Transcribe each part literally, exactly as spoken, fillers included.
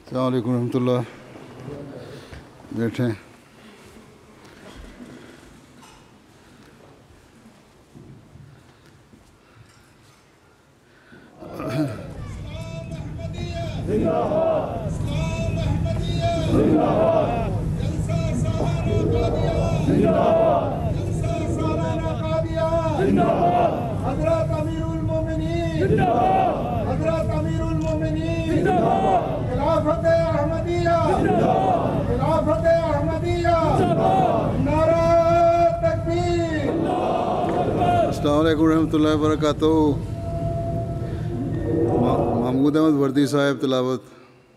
السلام علیکم ورحمۃ اللہ. بیٹھیں. حضرت امیر المومنین حضرت امیر المومنین خلافت احمدیہ خلافت احمدیہ نعرہ تکبیر. السلام علیکم ورحمۃ اللہ وبرکاتہ. محمود احمد وردی صاحب تلاوت.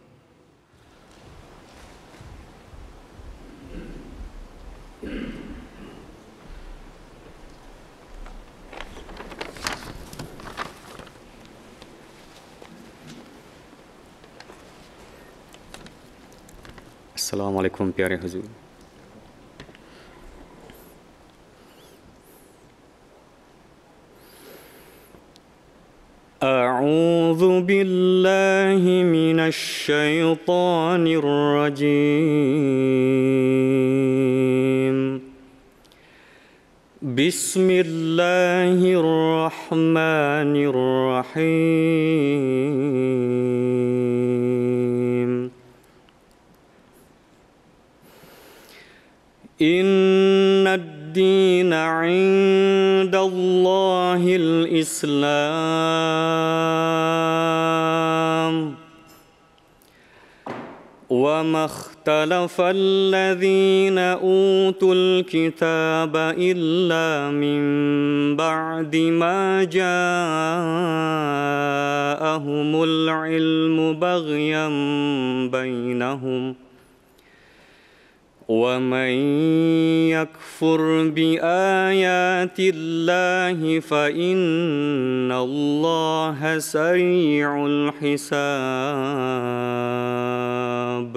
السلام علیکم پیارے حضور. اعوذ باللہ من الشیطان الرجیم. بسم اللہ الرحمن الرحیم. ان الدین عند اللہ الاسلام وما اختلف الذین اوتوا الکتاب الا من بعد ما جاءهم العلم بغیا بینہم وَمَن يَكْفُرْ بِآيَاتِ اللَّهِ فَإِنَّ اللَّهَ سَرِيعُ الْحِسَابِ.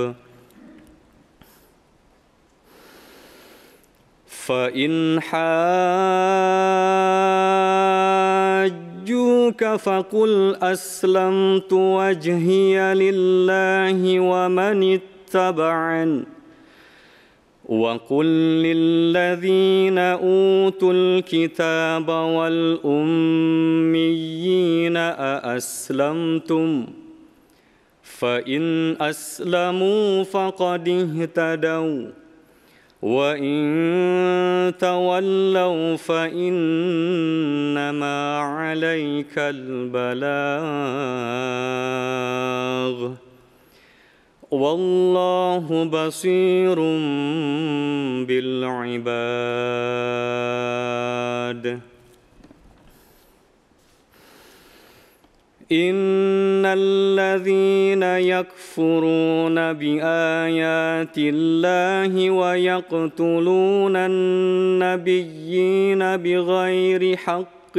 فَإِنْ حَاجُّوكَ فَقُلْ أَسْلَمْتُ وَجْهِيَ لِلَّهِ وَمَنِ اتَّبَعَنِ وَقُلْ لِلَّذِينَ أُوتُوا الْكِتَابَ وَالْأُمِّيِّينَ أَأَسْلَمْتُمْ فَإِنْ أَسْلَمُوا فَقَدِ اهْتَدَوْا وَإِنْ تَوَلَّوْا فَإِنَّمَا عَلَيْكَ الْبَلَاغُ واللہ بصیر بالعباد. ان الذین یکفرون بآیات اللہ ویقتلون النبیین بغیر حق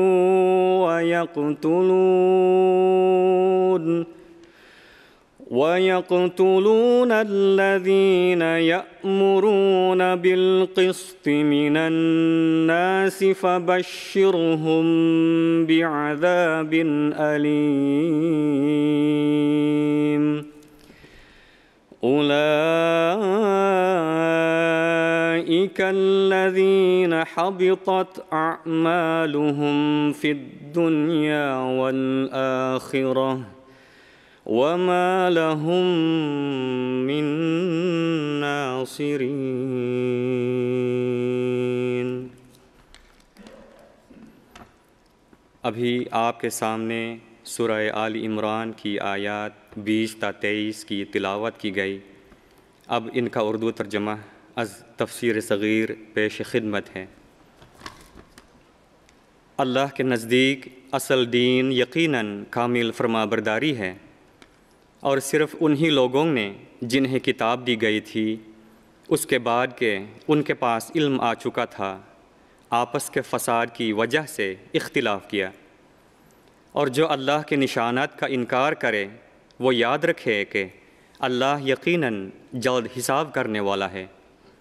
ویقتلون وَيَقْتُلُونَ الَّذِينَ يَأْمُرُونَ بِالْقِسْطِ مِنَ النَّاسِ فَبَشِّرْهُم بِعَذَابٍ أَلِيمٍ. أُولَئِكَ الَّذِينَ حَبِطَتْ أَعْمَالُهُمْ فِي الدُّنْيَا وَالْآخِرَةِ وَمَا لَهُم مِّن نَاصِرِينَ. ابھی آپ کے سامنے سورہ آل عمران کی آیات بیس تا تیئیس کی تلاوت کی گئی. اب ان کا اردو ترجمہ از تفسیر صغیر پیش خدمت ہے. اللہ کے نزدیک اصل دین یقیناً کامل فرما برداری ہے، اور صرف انہی لوگوں نے جنہیں کتاب دی گئی تھی اس کے بعد کہ ان کے پاس علم آ چکا تھا آپس کے فساد کی وجہ سے اختلاف کیا. اور جو اللہ کے نشانات کا انکار کرے وہ یاد رکھے کہ اللہ یقیناً جلد حساب کرنے والا ہے.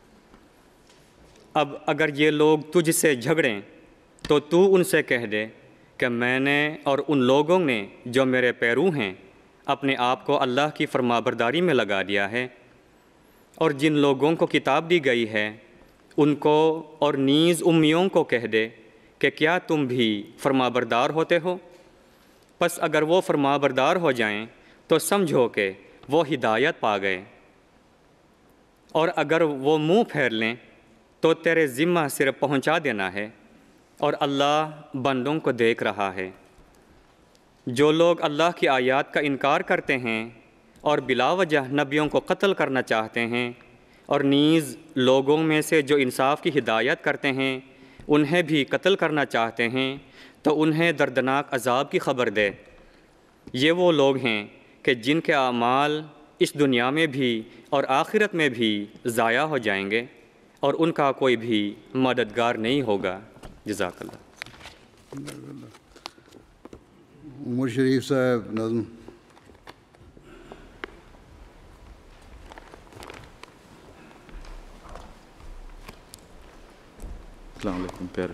اب اگر یہ لوگ تجھ سے جھگڑیں تو تو ان سے کہہ دے کہ میں نے اور ان لوگوں نے جو میرے پیرو ہیں اپنے آپ کو اللہ کی فرمانبرداری میں لگا دیا ہے، اور جن لوگوں کو کتاب دی گئی ہے ان کو اور نیز امیوں کو کہہ دے کہ کیا تم بھی فرمانبردار ہوتے ہو؟ پس اگر وہ فرمانبردار ہو جائیں تو سمجھو کہ وہ ہدایت پا گئے، اور اگر وہ منہ پھیر لیں تو تیرے ذمہ صرف پہنچا دینا ہے، اور اللہ بندوں کو دیکھ رہا ہے۔ جو لوگ اللہ کی آیات کا انکار کرتے ہیں اور بلا وجہ نبیوں کو قتل کرنا چاہتے ہیں، اور نیز لوگوں میں سے جو انصاف کی ہدایت کرتے ہیں انہیں بھی قتل کرنا چاہتے ہیں، تو انہیں دردناک عذاب کی خبر دے۔ یہ وہ لوگ ہیں کہ جن کے اعمال اس دنیا میں بھی اور آخرت میں بھی ضائع ہو جائیں گے، اور ان کا کوئی بھی مددگار نہیں ہوگا۔ جزاک اللہ۔ عمر شریف صاحب نظم۔ السلام علیکم پیارے،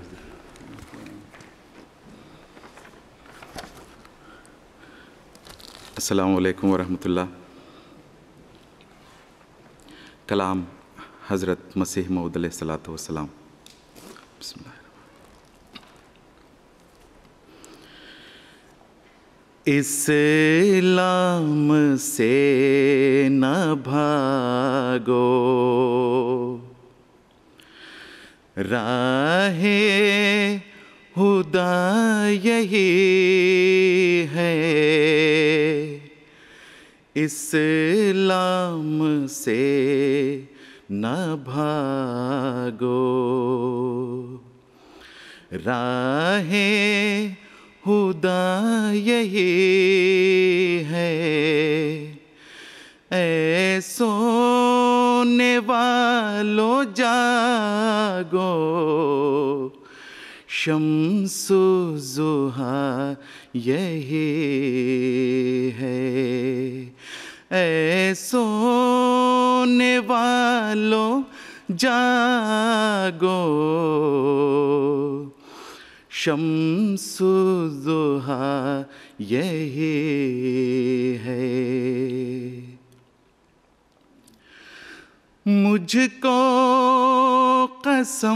السلام علیکم ورحمۃ اللہ۔ کلام حضرت مسیح موعود علیہ الصلوۃ والسلام۔ بسم اللہ۔ اسلام سے نہ بھاگو، راہ خدا یہی ہے، اسلام سے نہ بھاگو، راہ خدا یہی ہے، اے سونے والو جاگو، شمس و ضحیٰ یہی ہے، اے سونے والو جاگو، شمس و ضحیٰ یہی ہے۔ مجھ کو قسم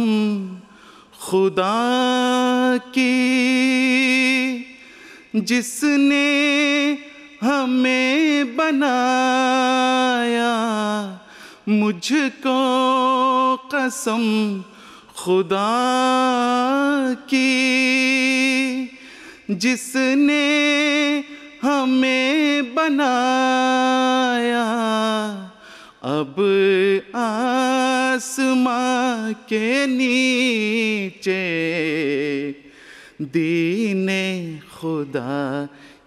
خدا کی جس نے ہمیں بنایا، مجھ کو قسم خدا کی جس نے ہمیں بنایا، اب آسماں کے نیچے دین خدا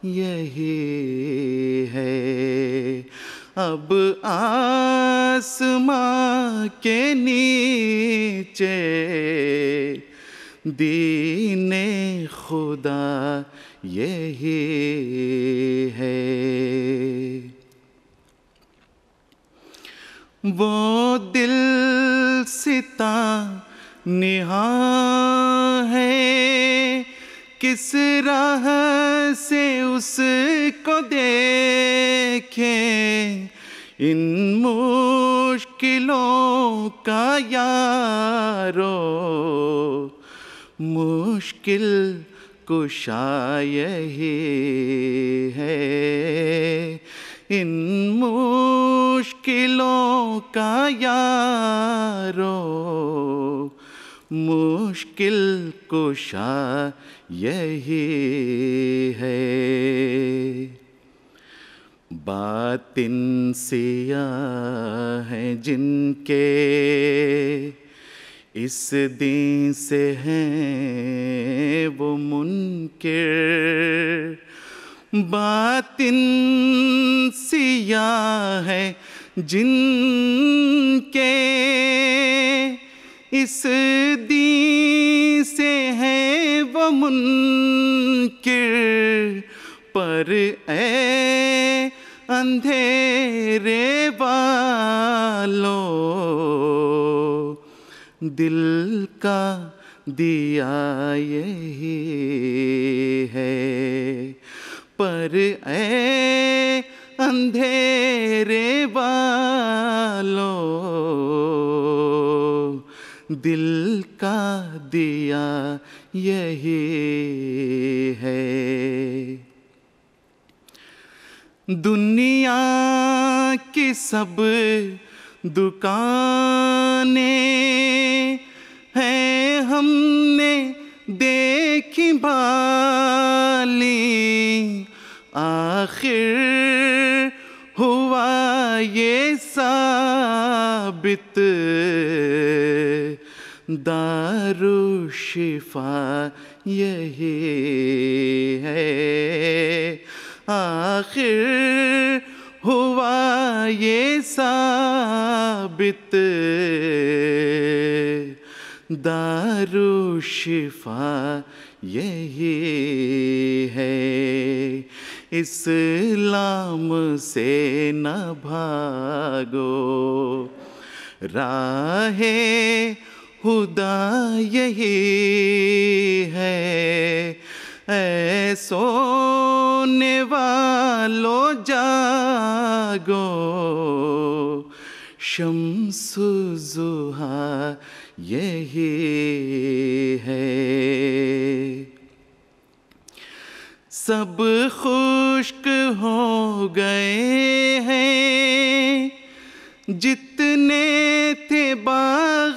یہی ہے، اب آسماں کے نیچے دین خدا یہی ہے۔ وہ دل ستاں نہاں ہے، کس راہ سے اس کو دیکھیں، ان مشکلوں کا یارو مشکل کشا یہی ہے، ان مشکلوں کا یارو مشکل کشا یہی ہے۔ باطن سیاہ ہیں جن کے اس دین سے ہیں وہ منکر، باطن سیاہ ہے جن کے اس دین سے ہیں وہ منکر، پر اے اندھیرے والو دل کا دیا یہی ہے، پر اے اندھیرے والوں دل کا دیا یہی ہے. دنیا کی سب دکانیں ہیں ہم نے دیکھی بھالی، آخر ہوا یہ ثابت دارالشفا یہی ہے. آخر ہوا یہ ثابت دارالشفا یہی ہے. اسلام سے نہ بھاگو، راہ خدا یہی ہے. اے سونے والو جاگو، شمس الضحیٰ یہی ہے. سب خشک ہو گئے ہیں جتنے تھے باغ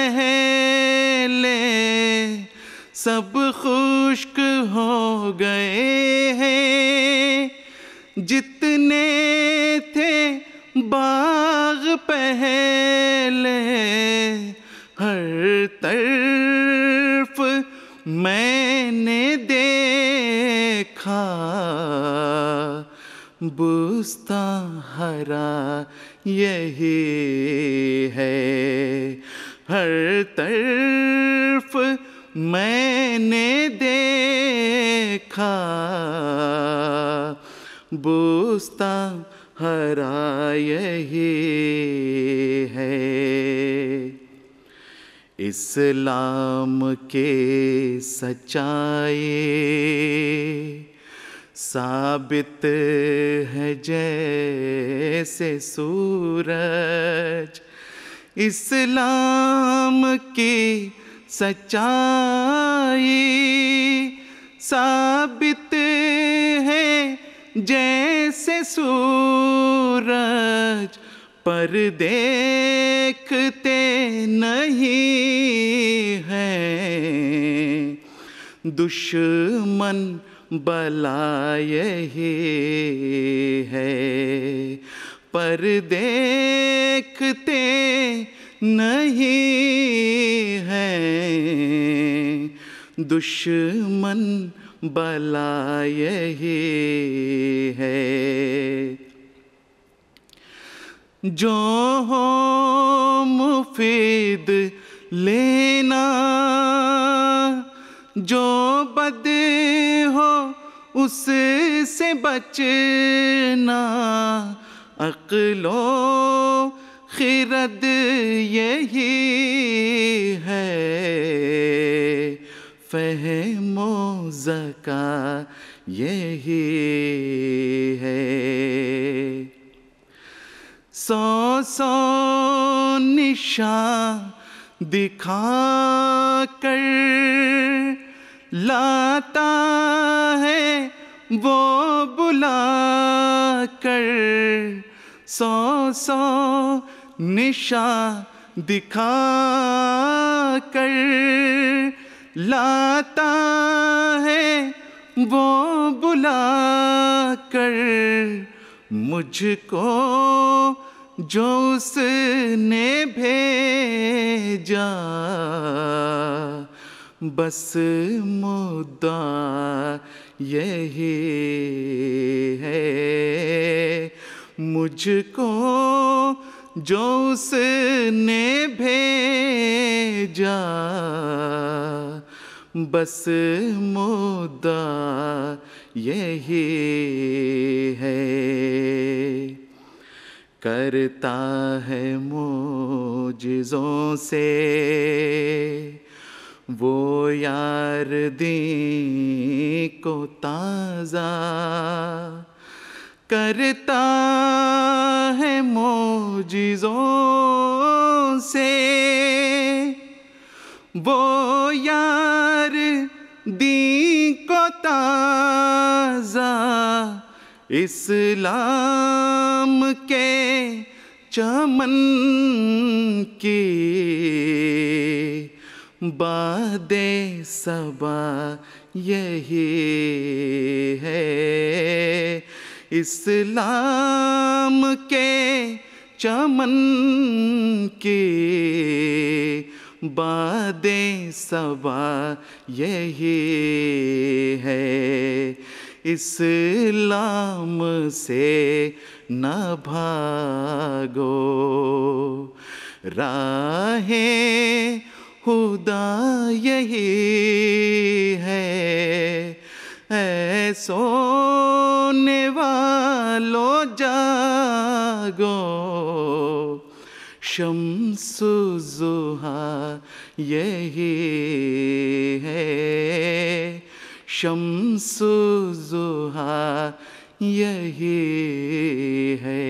پہلے، سب خشک ہو گئے ہیں جتنے تھے باغ پہلے. ہر طرف میں نے دیکھا بستاں ہرا یہی ہے. ہر طرف میں نے دیکھا بستاں ہرا یہی ہے. اسلام کے سچائی ثابت ہے جیسے سورج، اسلام کی سچائی ثابت ہے جیسے سورج، پر دیکھتے نہیں ہیں دشمن بلا یہی ہے. پر دیکھتے نہیں ہیں دشمن بلا یہی ہے. جو ہو مفید لینا، جو بد ہو اس سے بچنا، عقل و خرد یہی ہے، فہم و ذکا یہی ہے. سو سو نشان دکھا کر لاتا ہے وہ بلا کر، سو سو نشان دکھا کر لاتا ہے وہ بلا کر. مجھ کو جو اس نے بھیجا بس مدعا یہی ہے. مجھ کو جو اس نے بھیجا بس مدعا یہی ہے. کرتا ہے معجزوں سے وہ یار دین کو تازہ، کرتا ہے معجزوں سے وہ یار دین کو تازہ اسلام کے چمن کی باد صبا یہی ہے، اسلام کے چمن کی باد صبا یہی ہے، اسلام سے نہ بھاگو، راہ خدا یہی ہے، اے سونے والو جاگو، شمس الضحیٰ یہی ہے، شمس الضحیٰ یہی ہے۔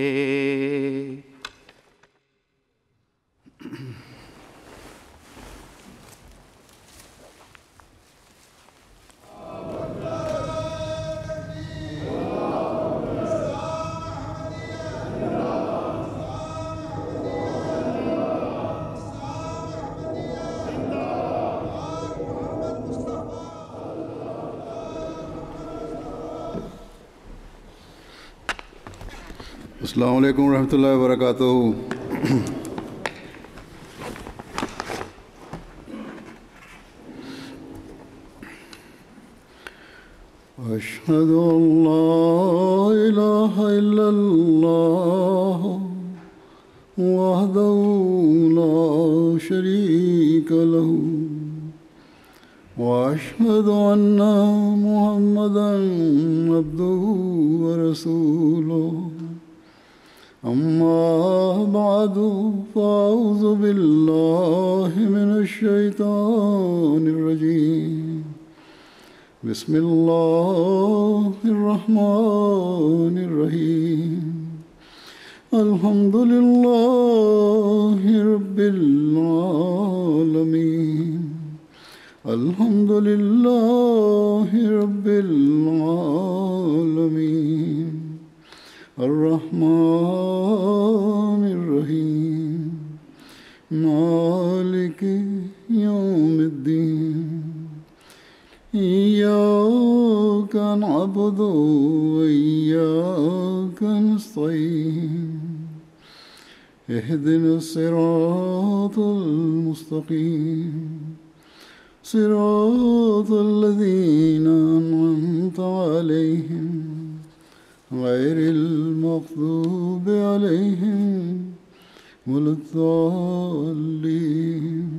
السلام علیکم ورحمۃ اللہ وبرکاتہ۔ اشہد ان لا الہ الا اللہ وحدہ لا شریک لہ واشہد ان محمدا عبدہ ورسولہ، اما بعد فاعوذ باللہ من الشیطان الرجیم، بسم اللہ الرحمن الرحیم، الحمد للہ رب العالمین، الحمد للہ رب العالمین، الرحمن الرحیم، مالک یوم الدین، ایاک نعبد و ایاک نستعین، اہدنا الصراط المستقیم، صراط الذین انعمت علیہم غیر المغضوب علیہم ولا الضالین۔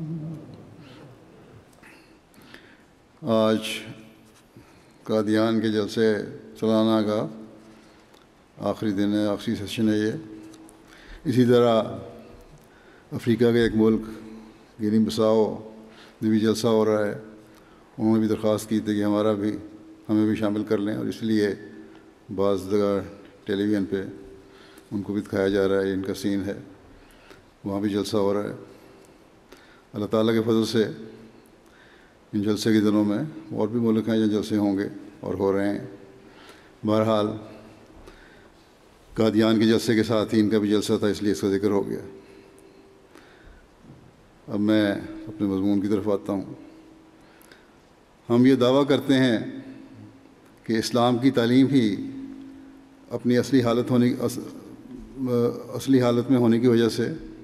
آج قادیان کے جلسے سالانہ کا آخری دن ہے، آخری سیشن ہے یہ۔ اسی طرح افریقہ کے ایک ملک گینی بساؤ میں بھی جلسہ ہو رہا ہے، انہوں نے بھی درخواست کی تھی کہ ہمارا بھی ہمیں بھی شامل کر لیں، اور اس لیے بعض جگہ ٹیلی ویژن پہ ان کو بھی دکھایا جا رہا ہے، ان کا سین ہے، وہاں بھی جلسہ ہو رہا ہے۔ اللہ تعالیٰ کے فضل سے ان جلسے کے دنوں میں اور بھی ملک ہیں جہاں جلسے ہوں گے اور ہو رہے ہیں۔ بہرحال قادیان کے جلسے کے ساتھ ہی ان کا بھی جلسہ تھا، اس لیے اس کا ذکر ہو گیا۔ اب میں اپنے مضمون کی طرف آتا ہوں۔ ہم یہ دعویٰ کرتے ہیں کہ اسلام کی تعلیم ہی اپنی اصلی حالت ہونے اصلی حالت میں ہونے کی وجہ سے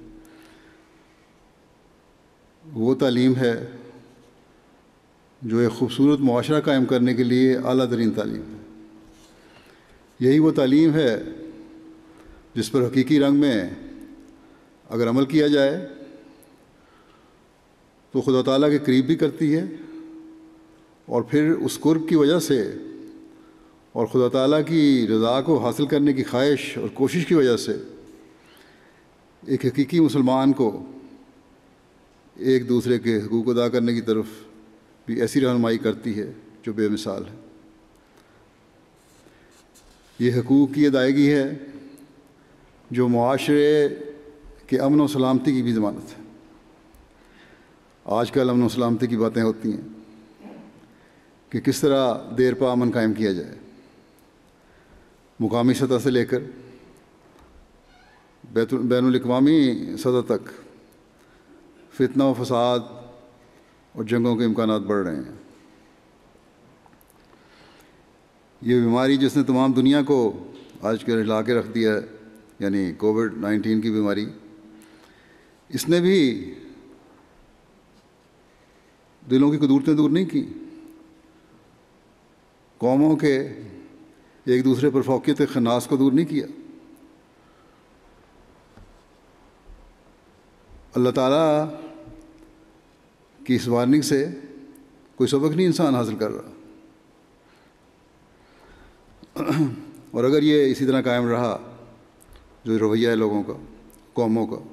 وہ تعلیم ہے جو ایک خوبصورت معاشرہ قائم کرنے کے لیے اعلیٰ ترین تعلیم ہے۔ یہی وہ تعلیم ہے جس پر حقیقی رنگ میں اگر عمل کیا جائے تو خدا تعالیٰ کے قریب بھی کرتی ہے، اور پھر اس قرب کی وجہ سے اور خدا تعالیٰ کی رضا کو حاصل کرنے کی خواہش اور کوشش کی وجہ سے ایک حقیقی مسلمان کو ایک دوسرے کے حقوق ادا کرنے کی طرف بھی ایسی رہنمائی کرتی ہے جو بے مثال ہے۔ یہ حقوق کی ادائیگی ہے جو معاشرے کے امن و سلامتی کی بھی ضمانت ہے۔ آج کل امن و سلامتی کی باتیں ہوتی ہیں کہ کس طرح دیر پا امن قائم کیا جائے، مقامی سطح سے لے کر بین الاقوامی سطح تک فتنہ و فساد اور جنگوں کے امکانات بڑھ رہے ہیں۔ یہ بیماری جس نے تمام دنیا کو آج کل ہلا کے رکھ دیا ہے، یعنی کووڈ نائنٹین کی بیماری، اس نے بھی دلوں کی قدورتیں دور نہیں کی، قوموں کے ایک دوسرے پر فوقیت خناس کو دور نہیں کیا۔ اللہ تعالیٰ کی اس وارننگ سے کوئی سبق نہیں انسان حاصل کر رہا، اور اگر یہ اسی طرح قائم رہا جو رویہ ہے لوگوں کا، قوموں کا،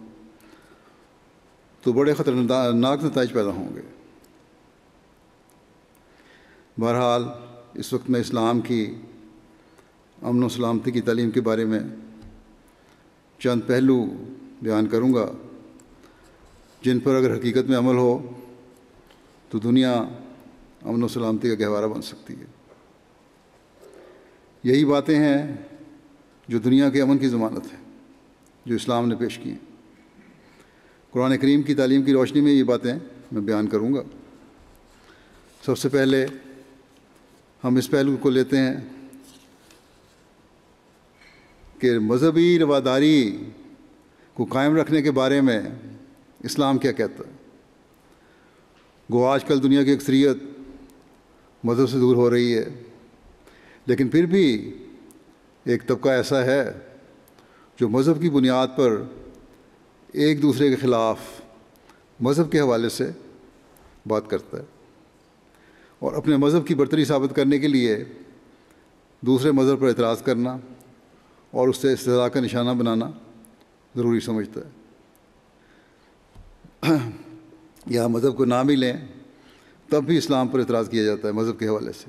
تو بڑے خطرناک نتائج پیدا ہوں گے۔ بہرحال اس وقت میں اسلام کی امن و سلامتی کی تعلیم کے بارے میں چند پہلو بیان کروں گا جن پر اگر حقیقت میں عمل ہو تو دنیا امن و سلامتی کا گہوارہ بن سکتی ہے۔ یہی باتیں ہیں جو دنیا کے امن کی ضمانت ہے، جو اسلام نے پیش کی ہیں۔ قرآن کریم کی تعلیم کی روشنی میں یہ باتیں میں بیان کروں گا۔ سب سے پہلے ہم اس پہلو کو لیتے ہیں کہ مذہبی رواداری کو قائم رکھنے کے بارے میں اسلام کیا کہتا ہے۔ گو آج کل دنیا کی اکثریت مذہب سے دور ہو رہی ہے، لیکن پھر بھی ایک طبقہ ایسا ہے جو مذہب کی بنیاد پر ایک دوسرے کے خلاف مذہب کے حوالے سے بات کرتا ہے، اور اپنے مذہب کی برتری ثابت کرنے کے لیے دوسرے مذہب پر اعتراض کرنا اور اس سے استہزاء کا نشانہ بنانا ضروری سمجھتا ہے۔ یا مذہب کو نہ بھی لیں تب بھی اسلام پر اعتراض کیا جاتا ہے مذہب کے حوالے سے۔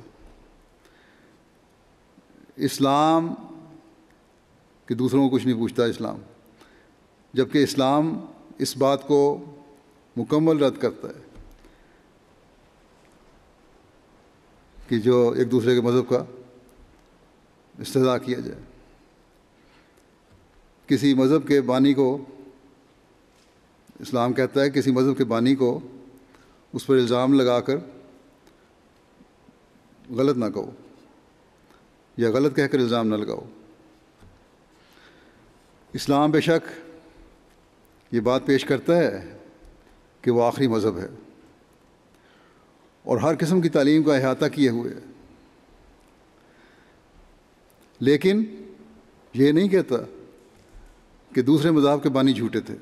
اسلام کہ دوسروں کو کچھ نہیں پوچھتا اسلام، جبکہ اسلام اس بات کو مکمل رد کرتا ہے کہ جو ایک دوسرے کے مذہب کا استہزاء کیا جائے۔ کسی مذہب کے بانی کو اسلام کہتا ہے کسی مذہب کے بانی کو اس پر الزام لگا کر غلط نہ کہو، یا غلط کہہ کر الزام نہ لگاؤ۔ اسلام بے شک یہ بات پیش کرتا ہے کہ وہ آخری مذہب ہے اور ہر قسم کی تعلیم کا احاطہ کیے ہوئے ہے، لیکن یہ نہیں کہتا کہ دوسرے مذاہب کے بانی جھوٹے تھے۔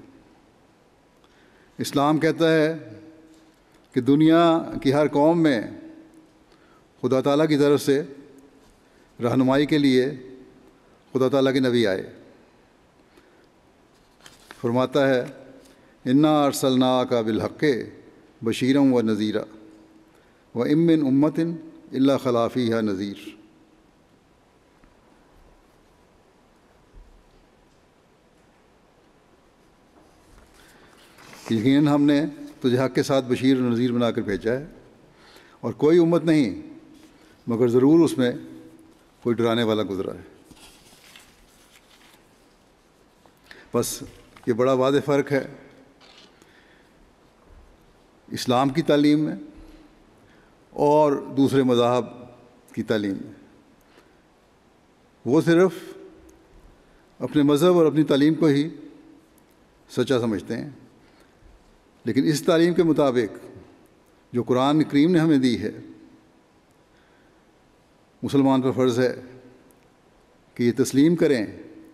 اسلام کہتا ہے کہ دنیا کی ہر قوم میں خدا تعالیٰ کی طرف سے رہنمائی کے لیے خدا تعالیٰ کے نبی آئے۔ فرماتا ہے انا ارسلناک بالحق بشیرا و نذیرا و ام من امت الا خلا فیہا نذیر۔ یقیناً ہم نے تجھے حق کے ساتھ بشیر و نذیر بنا کر بھیجا ہے، اور کوئی امت نہیں مگر ضرور اس میں کوئی ڈرانے والا گزرا ہے۔ بس یہ بڑا واضح فرق ہے اسلام کی تعلیم میں اور دوسرے مذاہب کی تعلیم میں۔ وہ صرف اپنے مذہب اور اپنی تعلیم کو ہی سچا سمجھتے ہیں، لیکن اس تعلیم کے مطابق جو قرآن کریم نے ہمیں دی ہے، مسلمان پر فرض ہے کہ یہ تسلیم کریں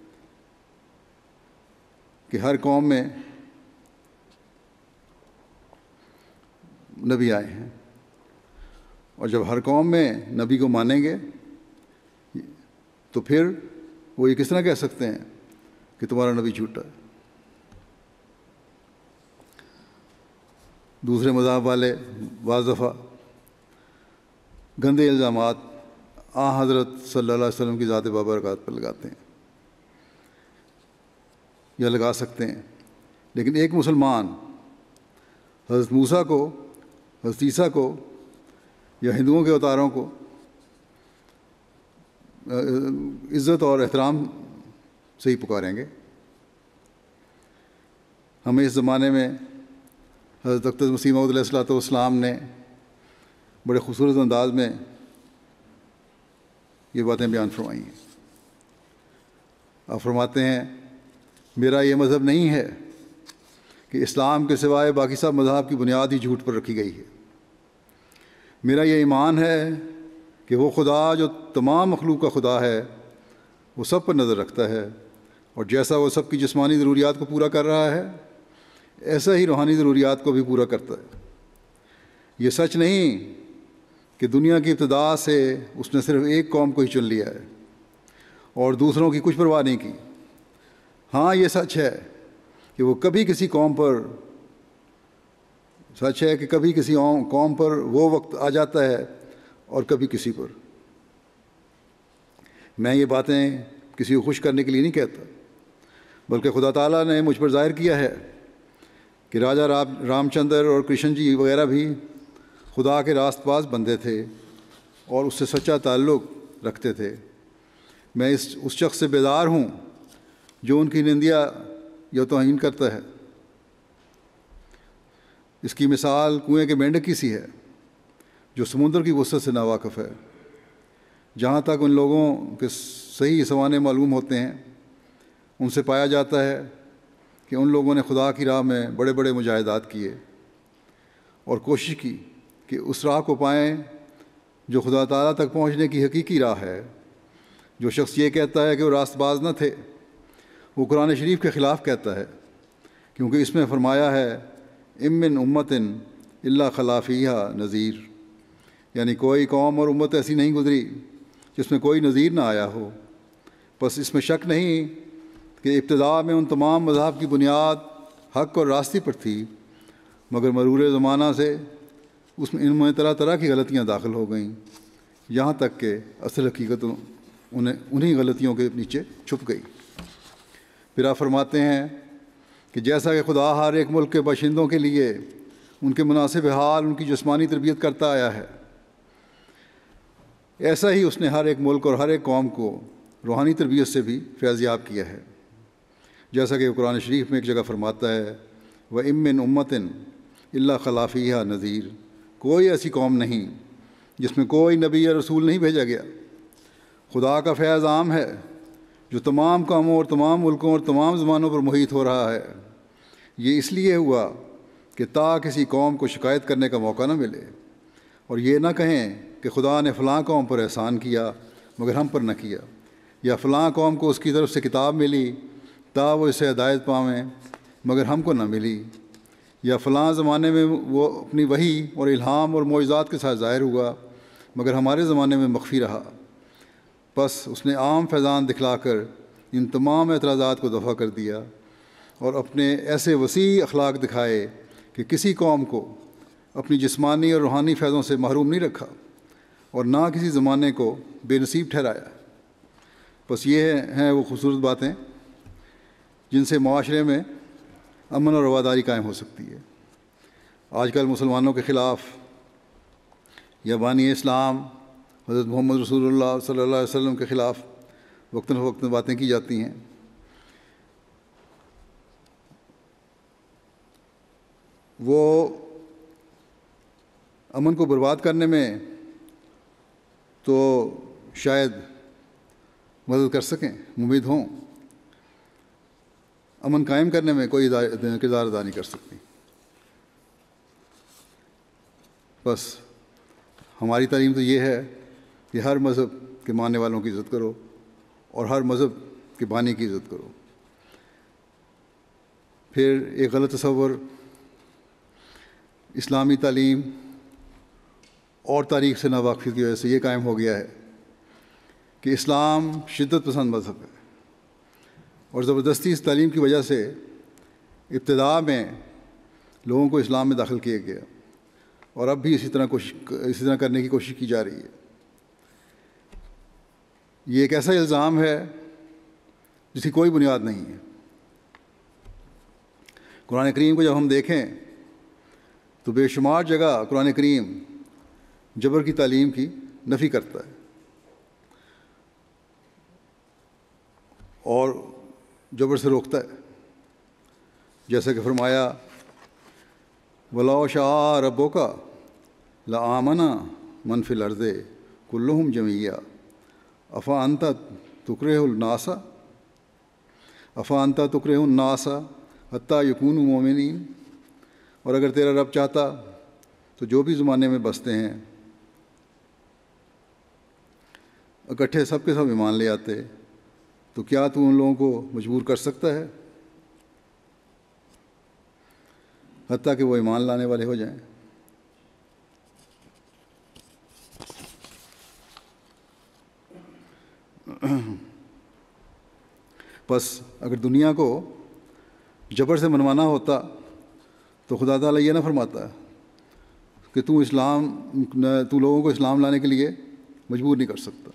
کہ ہر قوم میں نبی آئے ہیں، اور جب ہر قوم میں نبی کو مانیں گے تو پھر وہ یہ کس طرح کہہ سکتے ہیں کہ تمہارا نبی جھوٹا ہے۔ دوسرے مذاہب والے بعض دفعہ گندے الزامات آ حضرت صلی اللہ علیہ وسلم کی ذات بابرکات پر لگاتے ہیں یا لگا سکتے ہیں، لیکن ایک مسلمان حضرت موسیٰ کو، حضرت عیسیٰ کو یا ہندوؤں کے اوتاروں کو عزت اور احترام سے ہی پکاریں گے۔ ہمیں اس زمانے میں حضرت اقدس مسیح موعود علیہ الصلوۃ والسلام نے بڑے خوبصورت انداز میں یہ باتیں بیان فرمائی ہیں۔ آپ فرماتے ہیں میرا یہ مذہب نہیں ہے کہ اسلام کے سوائے باقی سب مذاہب کی بنیاد ہی جھوٹ پر رکھی گئی ہے۔ میرا یہ ایمان ہے کہ وہ خدا جو تمام مخلوق کا خدا ہے وہ سب پر نظر رکھتا ہے، اور جیسا وہ سب کی جسمانی ضروریات کو پورا کر رہا ہے ایسا ہی روحانی ضروریات کو بھی پورا کرتا ہے۔ یہ سچ نہیں کہ دنیا کی ابتدا سے اس نے صرف ایک قوم کو ہی چن لیا ہے اور دوسروں کی کچھ پرواہ نہیں کی۔ ہاں یہ سچ ہے کہ وہ کبھی کسی قوم پر سچ ہے کہ کبھی کسی قوم پر وہ وقت آ جاتا ہے اور کبھی کسی پر۔ میں یہ باتیں کسی کو خوش کرنے کے لیے نہیں کہتا، بلکہ خدا تعالیٰ نے مجھ پر ظاہر کیا ہے کہ راجہ رام چندر اور کرشن جی وغیرہ بھی خدا کے راست باز بندے تھے اور اس سے سچا تعلق رکھتے تھے۔ میں اس اس شخص سے بیزار ہوں جو ان کی نندیا یا توہین کرتا ہے۔ اس کی مثال کنویں کے مینڈک کی سی ہے جو سمندر کی وسعت سے ناواقف ہے۔ جہاں تک ان لوگوں کے صحیح سوانے معلوم ہوتے ہیں ان سے پایا جاتا ہے کہ ان لوگوں نے خدا کی راہ میں بڑے بڑے مجاہدات کیے اور کوشش کی کہ اس راہ کو پائیں جو خدا تعالیٰ تک پہنچنے کی حقیقی راہ ہے۔ جو شخص یہ کہتا ہے کہ وہ راست باز نہ تھے وہ قرآن شریف کے خلاف کہتا ہے، کیونکہ اس میں فرمایا ہے ام من امت الا خلا فیہا نذیر، یعنی کوئی قوم اور امت ایسی نہیں گزری جس میں کوئی نذیر نہ آیا ہو۔ بس اس میں شک نہیں کہ ابتدا میں ان تمام مذاہب کی بنیاد حق اور راستی پر تھی، مگر مرور زمانہ سے اس میں ان میں طرح طرح کی غلطیاں داخل ہو گئیں، یہاں تک کہ اصل حقیقت انہیں انہی غلطیوں کے نیچے چھپ گئی۔ پھر آپ فرماتے ہیں کہ جیسا کہ خدا ہر ایک ملک کے باشندوں کے لیے ان کے مناسب حال ان کی جسمانی تربیت کرتا آیا ہے، ایسا ہی اس نے ہر ایک ملک اور ہر ایک قوم کو روحانی تربیت سے بھی فیض یاب کیا ہے۔ جیسا کہ قرآن شریف میں ایک جگہ فرماتا ہے وَإِن مِّنْ أُمَّةٍ إِلَّا خَلَا فِيهَا نَذِيرٌ، کوئی ایسی قوم نہیں جس میں کوئی نبی یا رسول نہیں بھیجا گیا۔ خدا کا فیض عام ہے جو تمام قوموں اور تمام ملکوں اور تمام زمانوں پر محیط ہو رہا ہے۔ یہ اس لیے ہوا کہ تا کسی قوم کو شکایت کرنے کا موقع نہ ملے اور یہ نہ کہیں کہ خدا نے فلاں قوم پر احسان کیا مگر ہم پر نہ کیا، یا فلاں قوم کو اس کی طرف سے کتاب ملی تا وہ اسے ہدایت پاویں مگر ہم کو نہ ملی، یا فلاں زمانے میں وہ اپنی وحی اور الہام اور معجزات کے ساتھ ظاہر ہوا مگر ہمارے زمانے میں مخفی رہا۔ بس اس نے عام فیضان دکھلا کر ان تمام اعتراضات کو دفع کر دیا اور اپنے ایسے وسیع اخلاق دکھائے کہ کسی قوم کو اپنی جسمانی اور روحانی فیضوں سے محروم نہیں رکھا اور نہ کسی زمانے کو بے نصیب ٹھہرایا۔ بس یہ ہیں وہ خوبصورت باتیں جن سے معاشرے میں امن اور رواداری قائم ہو سکتی ہے۔ آج کل مسلمانوں کے خلاف یا بانی اسلام حضرت محمد رسول اللہ صلی اللہ علیہ وسلم کے خلاف وقتاً فوقتاً باتیں کی جاتی ہیں۔ وہ امن کو برباد کرنے میں تو شاید مدد کر سکیں، ممید ہوں، امن قائم کرنے میں کوئی کردار ادا نہیں کر سکتی۔ بس ہماری تعلیم تو یہ ہے کہ ہر مذہب کے ماننے والوں کی عزت کرو اور ہر مذہب کے بانی کی عزت کرو۔ پھر ایک غلط تصور اسلامی تعلیم اور تاریخ سے ناواقفی کی وجہ سے یہ قائم ہو گیا ہے کہ اسلام شدت پسند مذہب ہے، اور زبردستی اس تعلیم کی وجہ سے ابتدا میں لوگوں کو اسلام میں داخل کیا گیا اور اب بھی اسی طرح کوشش اسی طرح کرنے کی کوشش کی جا رہی ہے۔ یہ ایک ایسا الزام ہے جس کی کوئی بنیاد نہیں ہے۔ قرآن کریم کو جب ہم دیکھیں تو بے شمار جگہ قرآن کریم جبر کی تعلیم کی نفی کرتا ہے اور جبر سے روکتا ہے، جیسا کہ فرمایا وَلَوْ شَاءَ رَبُّكَ لَآمَنَ مَنْ فِي الْأَرْضِ كُلُّهُمْ جَمِيعًا أَفَأَنْتَ تُكْرِهُ النَّاسَ أَفَأَنْتَ تُكْرِهُ النَّاسَ حَتَّى يَكُونُوا مُؤْمِنِينَ، اور اگر تیرا رب چاہتا تو جو بھی زمانے میں بستے ہیں اکٹھے سب کے سب ایمان لے آتے، تو کیا تو ان لوگوں کو مجبور کر سکتا ہے حتیٰ کہ وہ ایمان لانے والے ہو جائیں۔ بس اگر دنیا کو جبر سے منوانا ہوتا تو خدا تعالیٰ یہ نہ فرماتا کہ تو اسلام تو لوگوں کو اسلام لانے کے لیے مجبور نہیں کر سکتا۔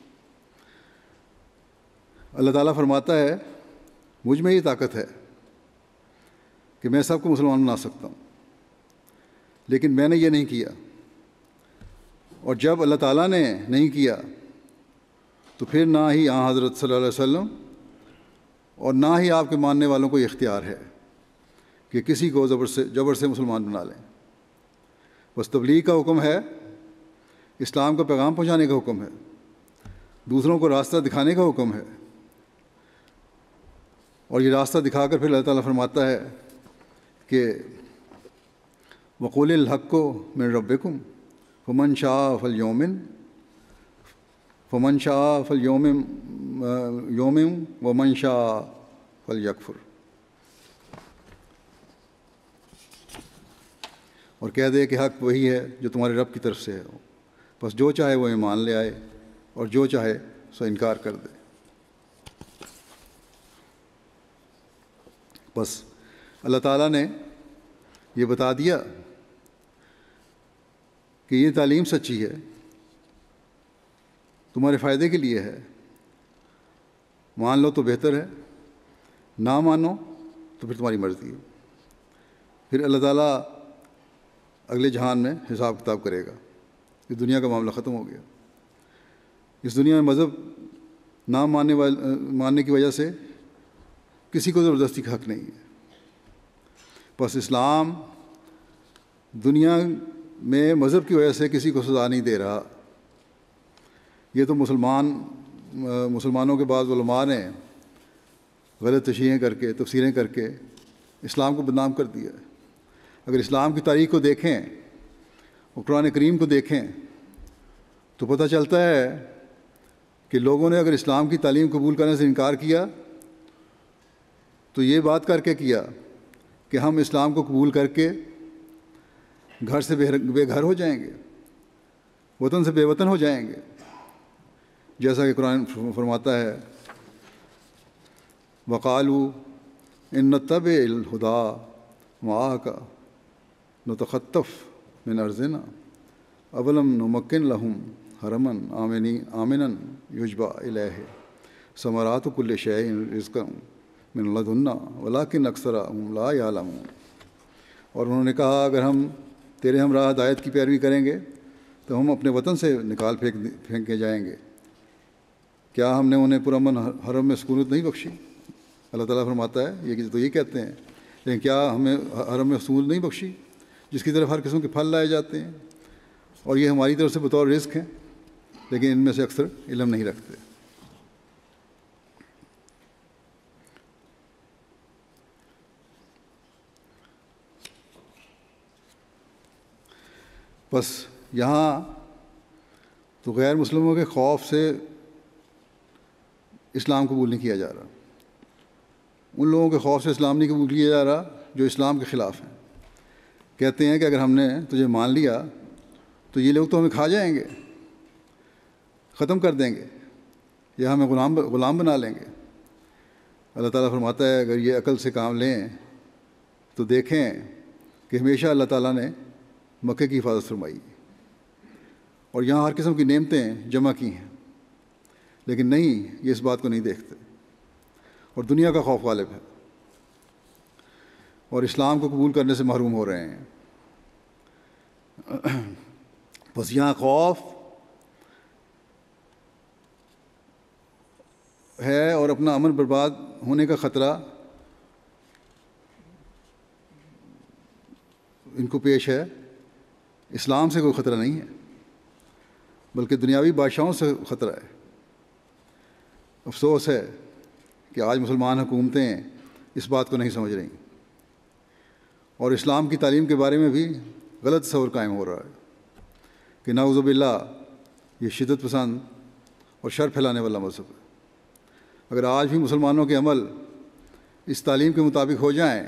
اللہ تعالیٰ فرماتا ہے مجھ میں یہ طاقت ہے کہ میں سب کو مسلمان بنا سکتا ہوں، لیکن میں نے یہ نہیں کیا، اور جب اللہ تعالیٰ نے نہیں کیا تو پھر نہ ہی آن حضرت صلی اللہ علیہ وسلم اور نہ ہی آپ کے ماننے والوں کو یہ اختیار ہے کہ کسی کو زبر سے جبر سے مسلمان بنا لیں۔ بس تبلیغ کا حکم ہے، اسلام کا پیغام پہنچانے کا حکم ہے، دوسروں کو راستہ دکھانے کا حکم ہے، اور یہ راستہ دکھا کر پھر اللہ تعالیٰ فرماتا ہے کہ وَقُولِ الْحَقُّ مِن رَبِّكُمْ فَمَنْ شَاءَ فَلْيُؤْمِنْ فَمَنْ شَاءَ فَلْيُؤْمِنْ يُؤْمِنْ وَمَنْ شَاءَ فَلْيَكْفُرْ، اور کہہ دے کہ حق وہی ہے جو تمہارے رب کی طرف سے ہے، بس جو چاہے وہ ایمان لے آئے اور جو چاہے سو انکار کر دے۔ بس اللہ تعالیٰ نے یہ بتا دیا کہ یہ تعلیم سچی ہے، تمہارے فائدے کے لیے ہے، مان لو تو بہتر ہے، نہ مانو تو پھر تمہاری مرضی ہے۔ پھر اللہ تعالیٰ اگلے جہان میں حساب کتاب کرے گا۔ اس دنیا کا معاملہ ختم ہو گیا۔ اس دنیا میں مذہب نہ ماننے والے ماننے کی وجہ سے کسی کو زبردستی کا حق نہیں ہے۔ بس اسلام دنیا میں مذہب کی وجہ سے کسی کو سزا نہیں دے رہا۔ یہ تو مسلمان مسلمانوں کے بعض علماء نے غلط تشریحیں کر کے تفسیریں کر کے اسلام کو بدنام کر دیا ہے۔ اگر اسلام کی تاریخ کو دیکھیں اور قرآن کریم کو دیکھیں تو پتہ چلتا ہے کہ لوگوں نے اگر اسلام کی تعلیم قبول کرنے سے انکار کیا تو یہ بات کر کے کیا کہ ہم اسلام کو قبول کر کے گھر سے بے گھر ہو جائیں گے، وطن سے بے وطن ہو جائیں گے، جیسا کہ قرآن فرماتا ہے وقالوا ان نتبع الہدی معاک نتخطف من ارضنا اولم نمکن لهم حرما آمنا یجبی الیہ ثمرات کل شیء رزقا من لدنا ولکن اکثرهم لا یعلمون۔ اور انہوں نے کہا اگر ہم تیرے ہمراہ ہدایت کی پیروی کریں گے تو ہم اپنے وطن سے نکال پھینک پھینکے جائیں گے، کیا ہم نے انہیں پرامن حرم میں سکونت نہیں بخشی؟ اللہ تعالیٰ فرماتا ہے یہ تو یہ کہتے ہیں، لیکن کیا ہمیں حرم میں سکونت نہیں بخشی جس کی طرف ہر قسم کے پھل لائے جاتے ہیں، اور یہ ہماری طرف سے بطور رزق ہیں، لیکن ان میں سے اکثر علم نہیں رکھتے۔ بس یہاں تو غیر مسلموں کے خوف سے اسلام قبول نہیں کیا جا رہا، ان لوگوں کے خوف سے اسلام نہیں قبول کیا جا رہا جو اسلام کے خلاف ہیں۔ کہتے ہیں کہ اگر ہم نے تجھے مان لیا تو یہ لوگ تو ہمیں کھا جائیں گے، ختم کر دیں گے، یا ہمیں غلام غلام بنا لیں گے۔ اللہ تعالیٰ فرماتا ہے اگر یہ عقل سے کام لیں تو دیکھیں کہ ہمیشہ اللہ تعالیٰ نے مکے کی حفاظت فرمائی اور یہاں ہر قسم کی نعمتیں جمع کی ہیں، لیکن نہیں، یہ اس بات کو نہیں دیکھتے اور دنیا کا خوف غالب ہے اور اسلام کو قبول کرنے سے محروم ہو رہے ہیں۔ بس یہاں خوف ہے اور اپنا امن برباد ہونے کا خطرہ ان کو پیش ہے۔ اسلام سے کوئی خطرہ نہیں ہے، بلکہ دنیاوی بادشاہوں سے خطرہ ہے۔ افسوس ہے کہ آج مسلمان حکومتیں اس بات کو نہیں سمجھ رہی اور اسلام کی تعلیم کے بارے میں بھی غلط تصور قائم ہو رہا ہے کہ نعوذ باللہ یہ شدت پسند اور شر پھیلانے والا مذہب ہے۔ اگر آج بھی مسلمانوں کے عمل اس تعلیم کے مطابق ہو جائیں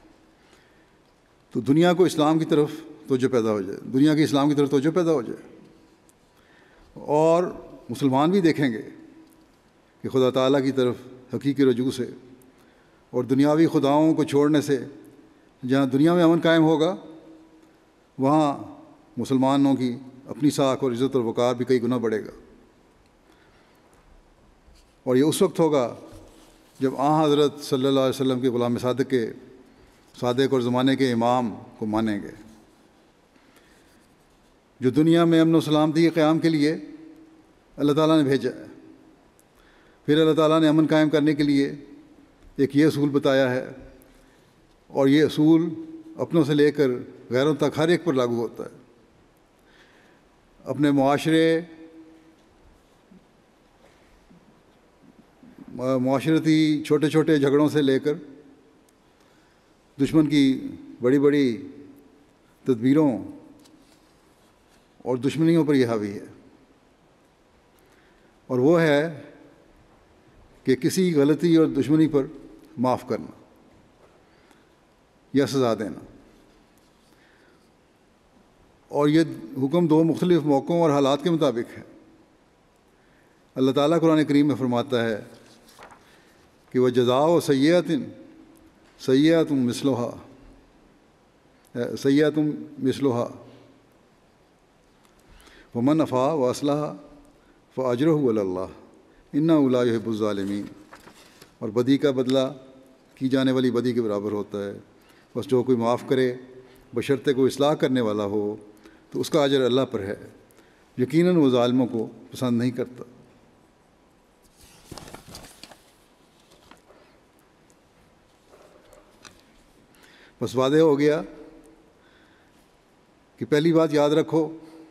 تو دنیا کو اسلام کی طرف توجہ پیدا ہو جائے دنیا کی اسلام کی طرف توجہ پیدا ہو جائے اور مسلمان بھی دیکھیں گے کہ خدا تعالیٰ کی طرف حقیقی رجوع سے اور دنیاوی خداؤں کو چھوڑنے سے جہاں دنیا میں امن قائم ہوگا، وہاں مسلمانوں کی اپنی ساکھ اور عزت اور وقار بھی کئی گنا بڑھے گا۔ اور یہ اس وقت ہوگا جب آن حضرت صلی اللہ علیہ وسلم کے غلام صادق کے صادق اور زمانے کے امام کو مانیں گے، جو دنیا میں امن و سلامتی کے قیام کے لیے اللہ تعالیٰ نے بھیجا ہے۔ پھر اللہ تعالیٰ نے امن قائم کرنے کے لیے ایک یہ اصول بتایا ہے، اور یہ اصول اپنوں سے لے کر غیروں تک ہر ایک پر لاگو ہوتا ہے۔ اپنے معاشرے معاشرتی چھوٹے چھوٹے جھگڑوں سے لے کر دشمن کی بڑی بڑی تدبیروں اور دشمنیوں پر یہ حاوی ہے، اور وہ ہے کہ کسی غلطی اور دشمنی پر معاف کرنا یا سزا دینا۔ اور یہ حکم دو مختلف موقعوں اور حالات کے مطابق ہے۔ اللہ تعالیٰ قرآن کریم میں فرماتا ہے کہ وہ جزاء سیئۃ سیئۃ مثلھا سیئۃ مثلھا ومن عفا واصلح فاجرہ علی اللہ انہ لا یحب الظالمین۔ اور بدی کا بدلہ کی جانے والی بدی کے برابر ہوتا ہے، بس جو کوئی معاف کرے بشرطے کو اصلاح کرنے والا ہو تو اس کا اجر اللہ پر ہے، یقیناً وہ ظالموں کو پسند نہیں کرتا۔ بس واضح ہو گیا کہ پہلی بات یاد رکھو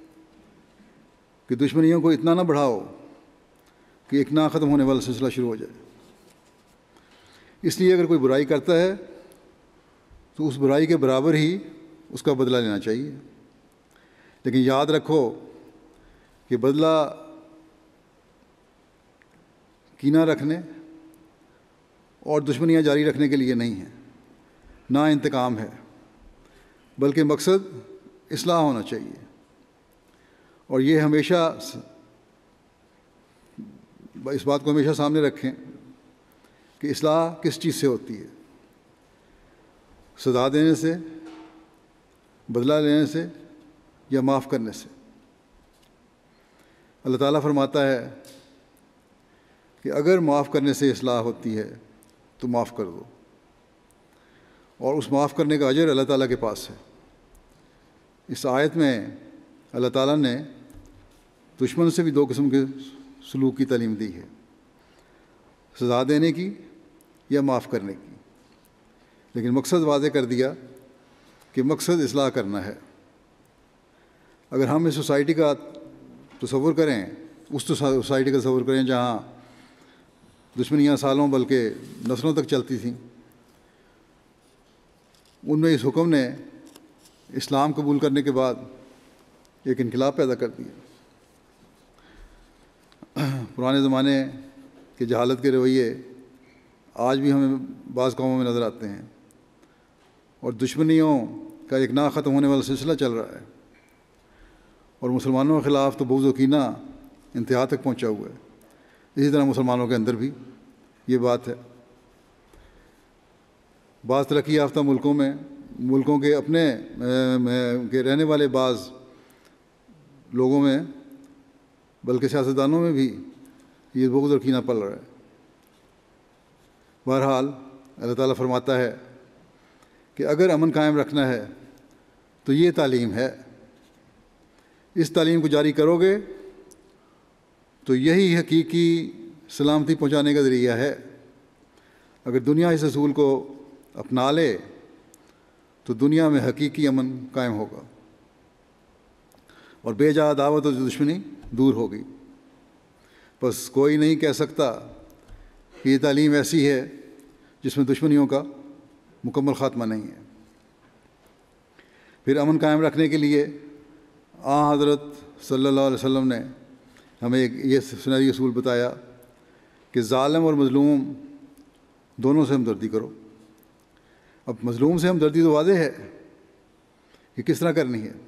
کہ دشمنیوں کو اتنا نہ بڑھاؤ کہ ایک نہ ختم ہونے والا سلسلہ شروع ہو جائے۔ اس لیے اگر کوئی برائی کرتا ہے تو اس برائی کے برابر ہی اس کا بدلہ لینا چاہیے، لیکن یاد رکھو کہ بدلہ کینہ رکھنے اور دشمنیاں جاری رکھنے کے لیے نہیں ہے، نہ انتقام ہے، بلکہ مقصد اصلاح ہونا چاہیے۔ اور یہ ہمیشہ اس بات کو ہمیشہ سامنے رکھیں کہ اصلاح کس چیز سے ہوتی ہے، سزا دینے سے، بدلہ لینے سے، یا معاف کرنے سے۔ اللہ تعالیٰ فرماتا ہے کہ اگر معاف کرنے سے اصلاح ہوتی ہے تو معاف کر دو، اور اس معاف کرنے کا اجر اللہ تعالیٰ کے پاس ہے۔ اس آیت میں اللہ تعالیٰ نے دشمن سے بھی دو قسم کے سلوک کی تعلیم دی ہے، سزا دینے کی یا معاف کرنے کی، لیکن مقصد واضح کر دیا کہ مقصد اصلاح کرنا ہے۔ اگر ہم اس سوسائٹی کا تصور کریں، اس سوسائٹی کا تصور کریں جہاں دشمنیاں سالوں بلکہ نسلوں تک چلتی تھیں، ان میں اس حکم نے اسلام قبول کرنے کے بعد ایک انقلاب پیدا کر دیا۔ پرانے زمانے کے جہالت کے رویے آج بھی ہمیں بعض قوموں میں نظر آتے ہیں، اور دشمنیوں کا ایک نہ ختم ہونے والا سلسلہ چل رہا ہے، اور مسلمانوں کے خلاف تو بغض و کینہ انتہا تک پہنچا ہوا ہے۔ اسی طرح مسلمانوں کے اندر بھی یہ بات ہے۔ بعض ترقی یافتہ ملکوں میں ملکوں کے اپنے کے رہنے والے بعض لوگوں میں بلکہ سیاستدانوں میں بھی یہ بغض اور کینہ پل رہا ہے۔ بہرحال اللہ تعالیٰ فرماتا ہے کہ اگر امن قائم رکھنا ہے تو یہ تعلیم ہے، اس تعلیم کو جاری کرو گے تو یہی حقیقی سلامتی پہنچانے کا ذریعہ ہے۔ اگر دنیا اس اصول کو اپنا لے تو دنیا میں حقیقی امن قائم ہوگا اور بے جا دعوت و دشمنی دور ہوگی۔ بس کوئی نہیں کہہ سکتا کہ یہ تعلیم ایسی ہے جس میں دشمنیوں کا مکمل خاتمہ نہیں ہے۔ پھر امن قائم رکھنے کے لیے آن حضرت صلی اللہ علیہ وسلم نے ہمیں ایک یہ سنہری اصول بتایا کہ ظالم اور مظلوم دونوں سے ہمدردی کرو۔ اب مظلوم سے ہمدردی تو واضح ہے کہ کس طرح کرنی ہے،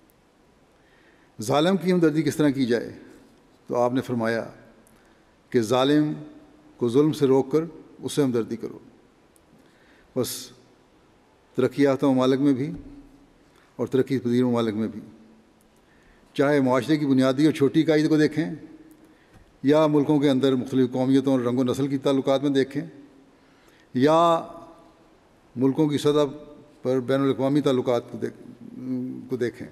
ظالم کی ہمدردی کس طرح کی جائے؟ تو آپ نے فرمایا کہ ظالم کو ظلم سے روک کر اس سے ہمدردی کرو۔ بس ترقی یافتہ ممالک میں بھی اور ترقی پذیر ممالک میں بھی، چاہے معاشرے کی بنیادی اور چھوٹی اکائی کو دیکھیں یا ملکوں کے اندر مختلف قومیتوں اور رنگ و نسل کی تعلقات میں دیکھیں یا ملکوں کی سطح پر بین الاقوامی تعلقات کو دیکھ کو دیکھیں،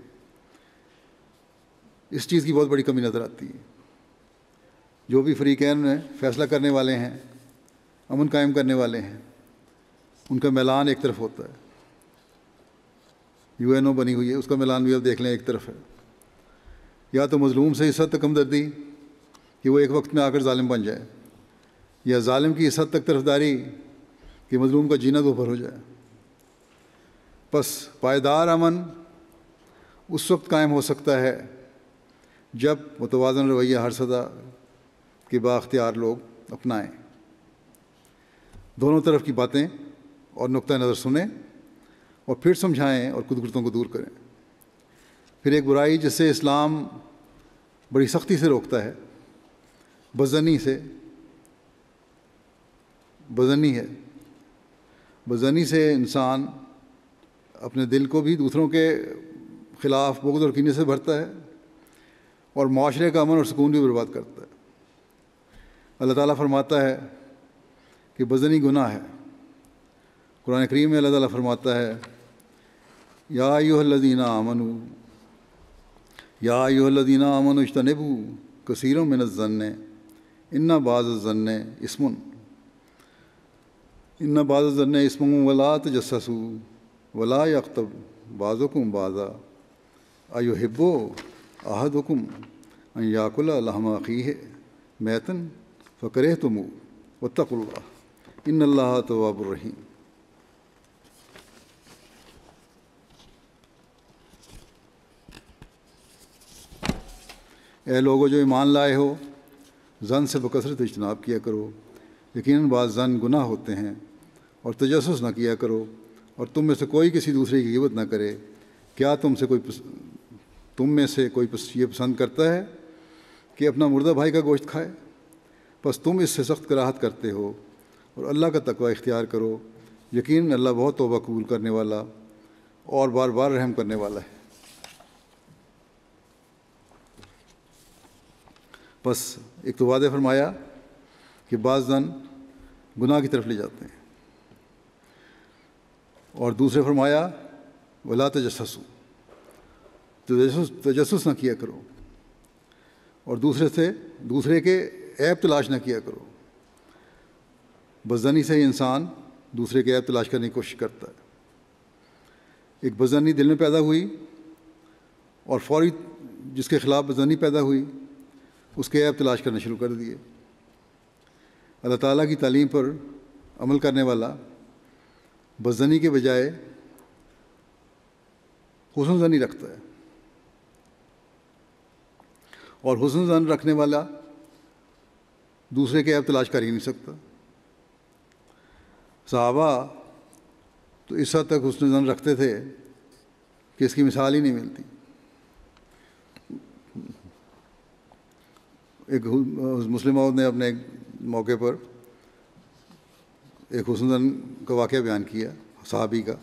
اس چیز کی بہت بڑی کمی نظر آتی ہے۔ جو بھی فریقین میں فیصلہ کرنے والے ہیں، امن قائم کرنے والے ہیں، ان کا میلان ایک طرف ہوتا ہے۔ یو این او بنی ہوئی ہے، اس کا میلان بھی اب دیکھ لیں ایک طرف ہے۔ یا تو مظلوم سے اس حد تک ہمدردی کہ وہ ایک وقت میں آ کر ظالم بن جائے، یا ظالم کی اس حد تک طرفداری کہ مظلوم کا جینا دوپہر ہو جائے۔ بس پائیدار امن اس وقت قائم ہو سکتا ہے جب متوازن رویہ ہر سطح کے بااختیار لوگ اپنائیں، دونوں طرف کی باتیں اور نقطہ نظر سنیں اور پھر سمجھائیں اور خودگرتوں کو دور کریں۔ پھر ایک برائی جس سے اسلام بڑی سختی سے روکتا ہے، بدظنی سے بدظنی ہے۔ بدظنی سے انسان اپنے دل کو بھی دوسروں کے خلاف بغض اور کینے سے بھرتا ہے اور معاشرے کا امن اور سکون بھی برباد کرتا ہے۔ اللہ تعالیٰ فرماتا ہے کہ بدظنی گناہ ہے۔ قرآن کریم میں اللہ تعالیٰ فرماتا ہے یا ایھا الذین آمنوا یا ایھا الذین آمنوا اجتنبوا کثیرا من الظن ان بعض الظن اثم ان بعض الظن اثم ولا تجسسوا ولا یغتب بعضکم بعضا ایحب احدکم ان یاکل لحم اخیہ میتا فکرہتموہ واتقوا اللہ ان اللہ تواب الرحیم۔ اے لوگو جو ایمان لائے ہو، ظن سے بکثرت اجتناب کیا کرو، یقیناً بعض ظن گناہ ہوتے ہیں، اور تجسس نہ کیا کرو، اور تم میں سے کوئی کسی دوسرے کی غیبت نہ کرے۔ کیا تم سے کوئی پس... تم میں سے کوئی پس... یہ پسند کرتا ہے کہ اپنا مردہ بھائی کا گوشت کھائے؟ بس تم اس سے سخت کراہت کرتے ہو، اور اللہ کا تقوی اختیار کرو، یقیناً اللہ بہت توبہ قبول کرنے والا اور بار بار رحم کرنے والا ہے۔ بس ایک تو وعدہ فرمایا کہ بعض ظن گناہ کی طرف لے جاتے ہیں، اور دوسرے فرمایا ولا تجسسوا، تجسس تجسس نہ کیا کرو، اور دوسرے سے دوسرے کے عیب تلاش نہ کیا کرو۔ بدظنی سے انسان دوسرے کے عیب تلاش کرنے کی کوشش کرتا ہے۔ ایک بدظنی دل میں پیدا ہوئی اور فوری جس کے خلاف بدظنی پیدا ہوئی اس کے عیب تلاش کرنا شروع کر دیے۔ اللہ تعالیٰ کی تعلیم پر عمل کرنے والا بدظنی کے بجائے حسن ظنی رکھتا ہے، اور حسن ظن رکھنے والا دوسرے کے عیب تلاش کر ہی نہیں سکتا۔ صحابہ تو اس حد تک حسن ظن رکھتے تھے کہ اس کی مثال ہی نہیں ملتی۔ ایک مسلم عورت نے اپنے ایک موقع پر ایک حسن ظن کا واقعہ بیان کیا صحابی کا۔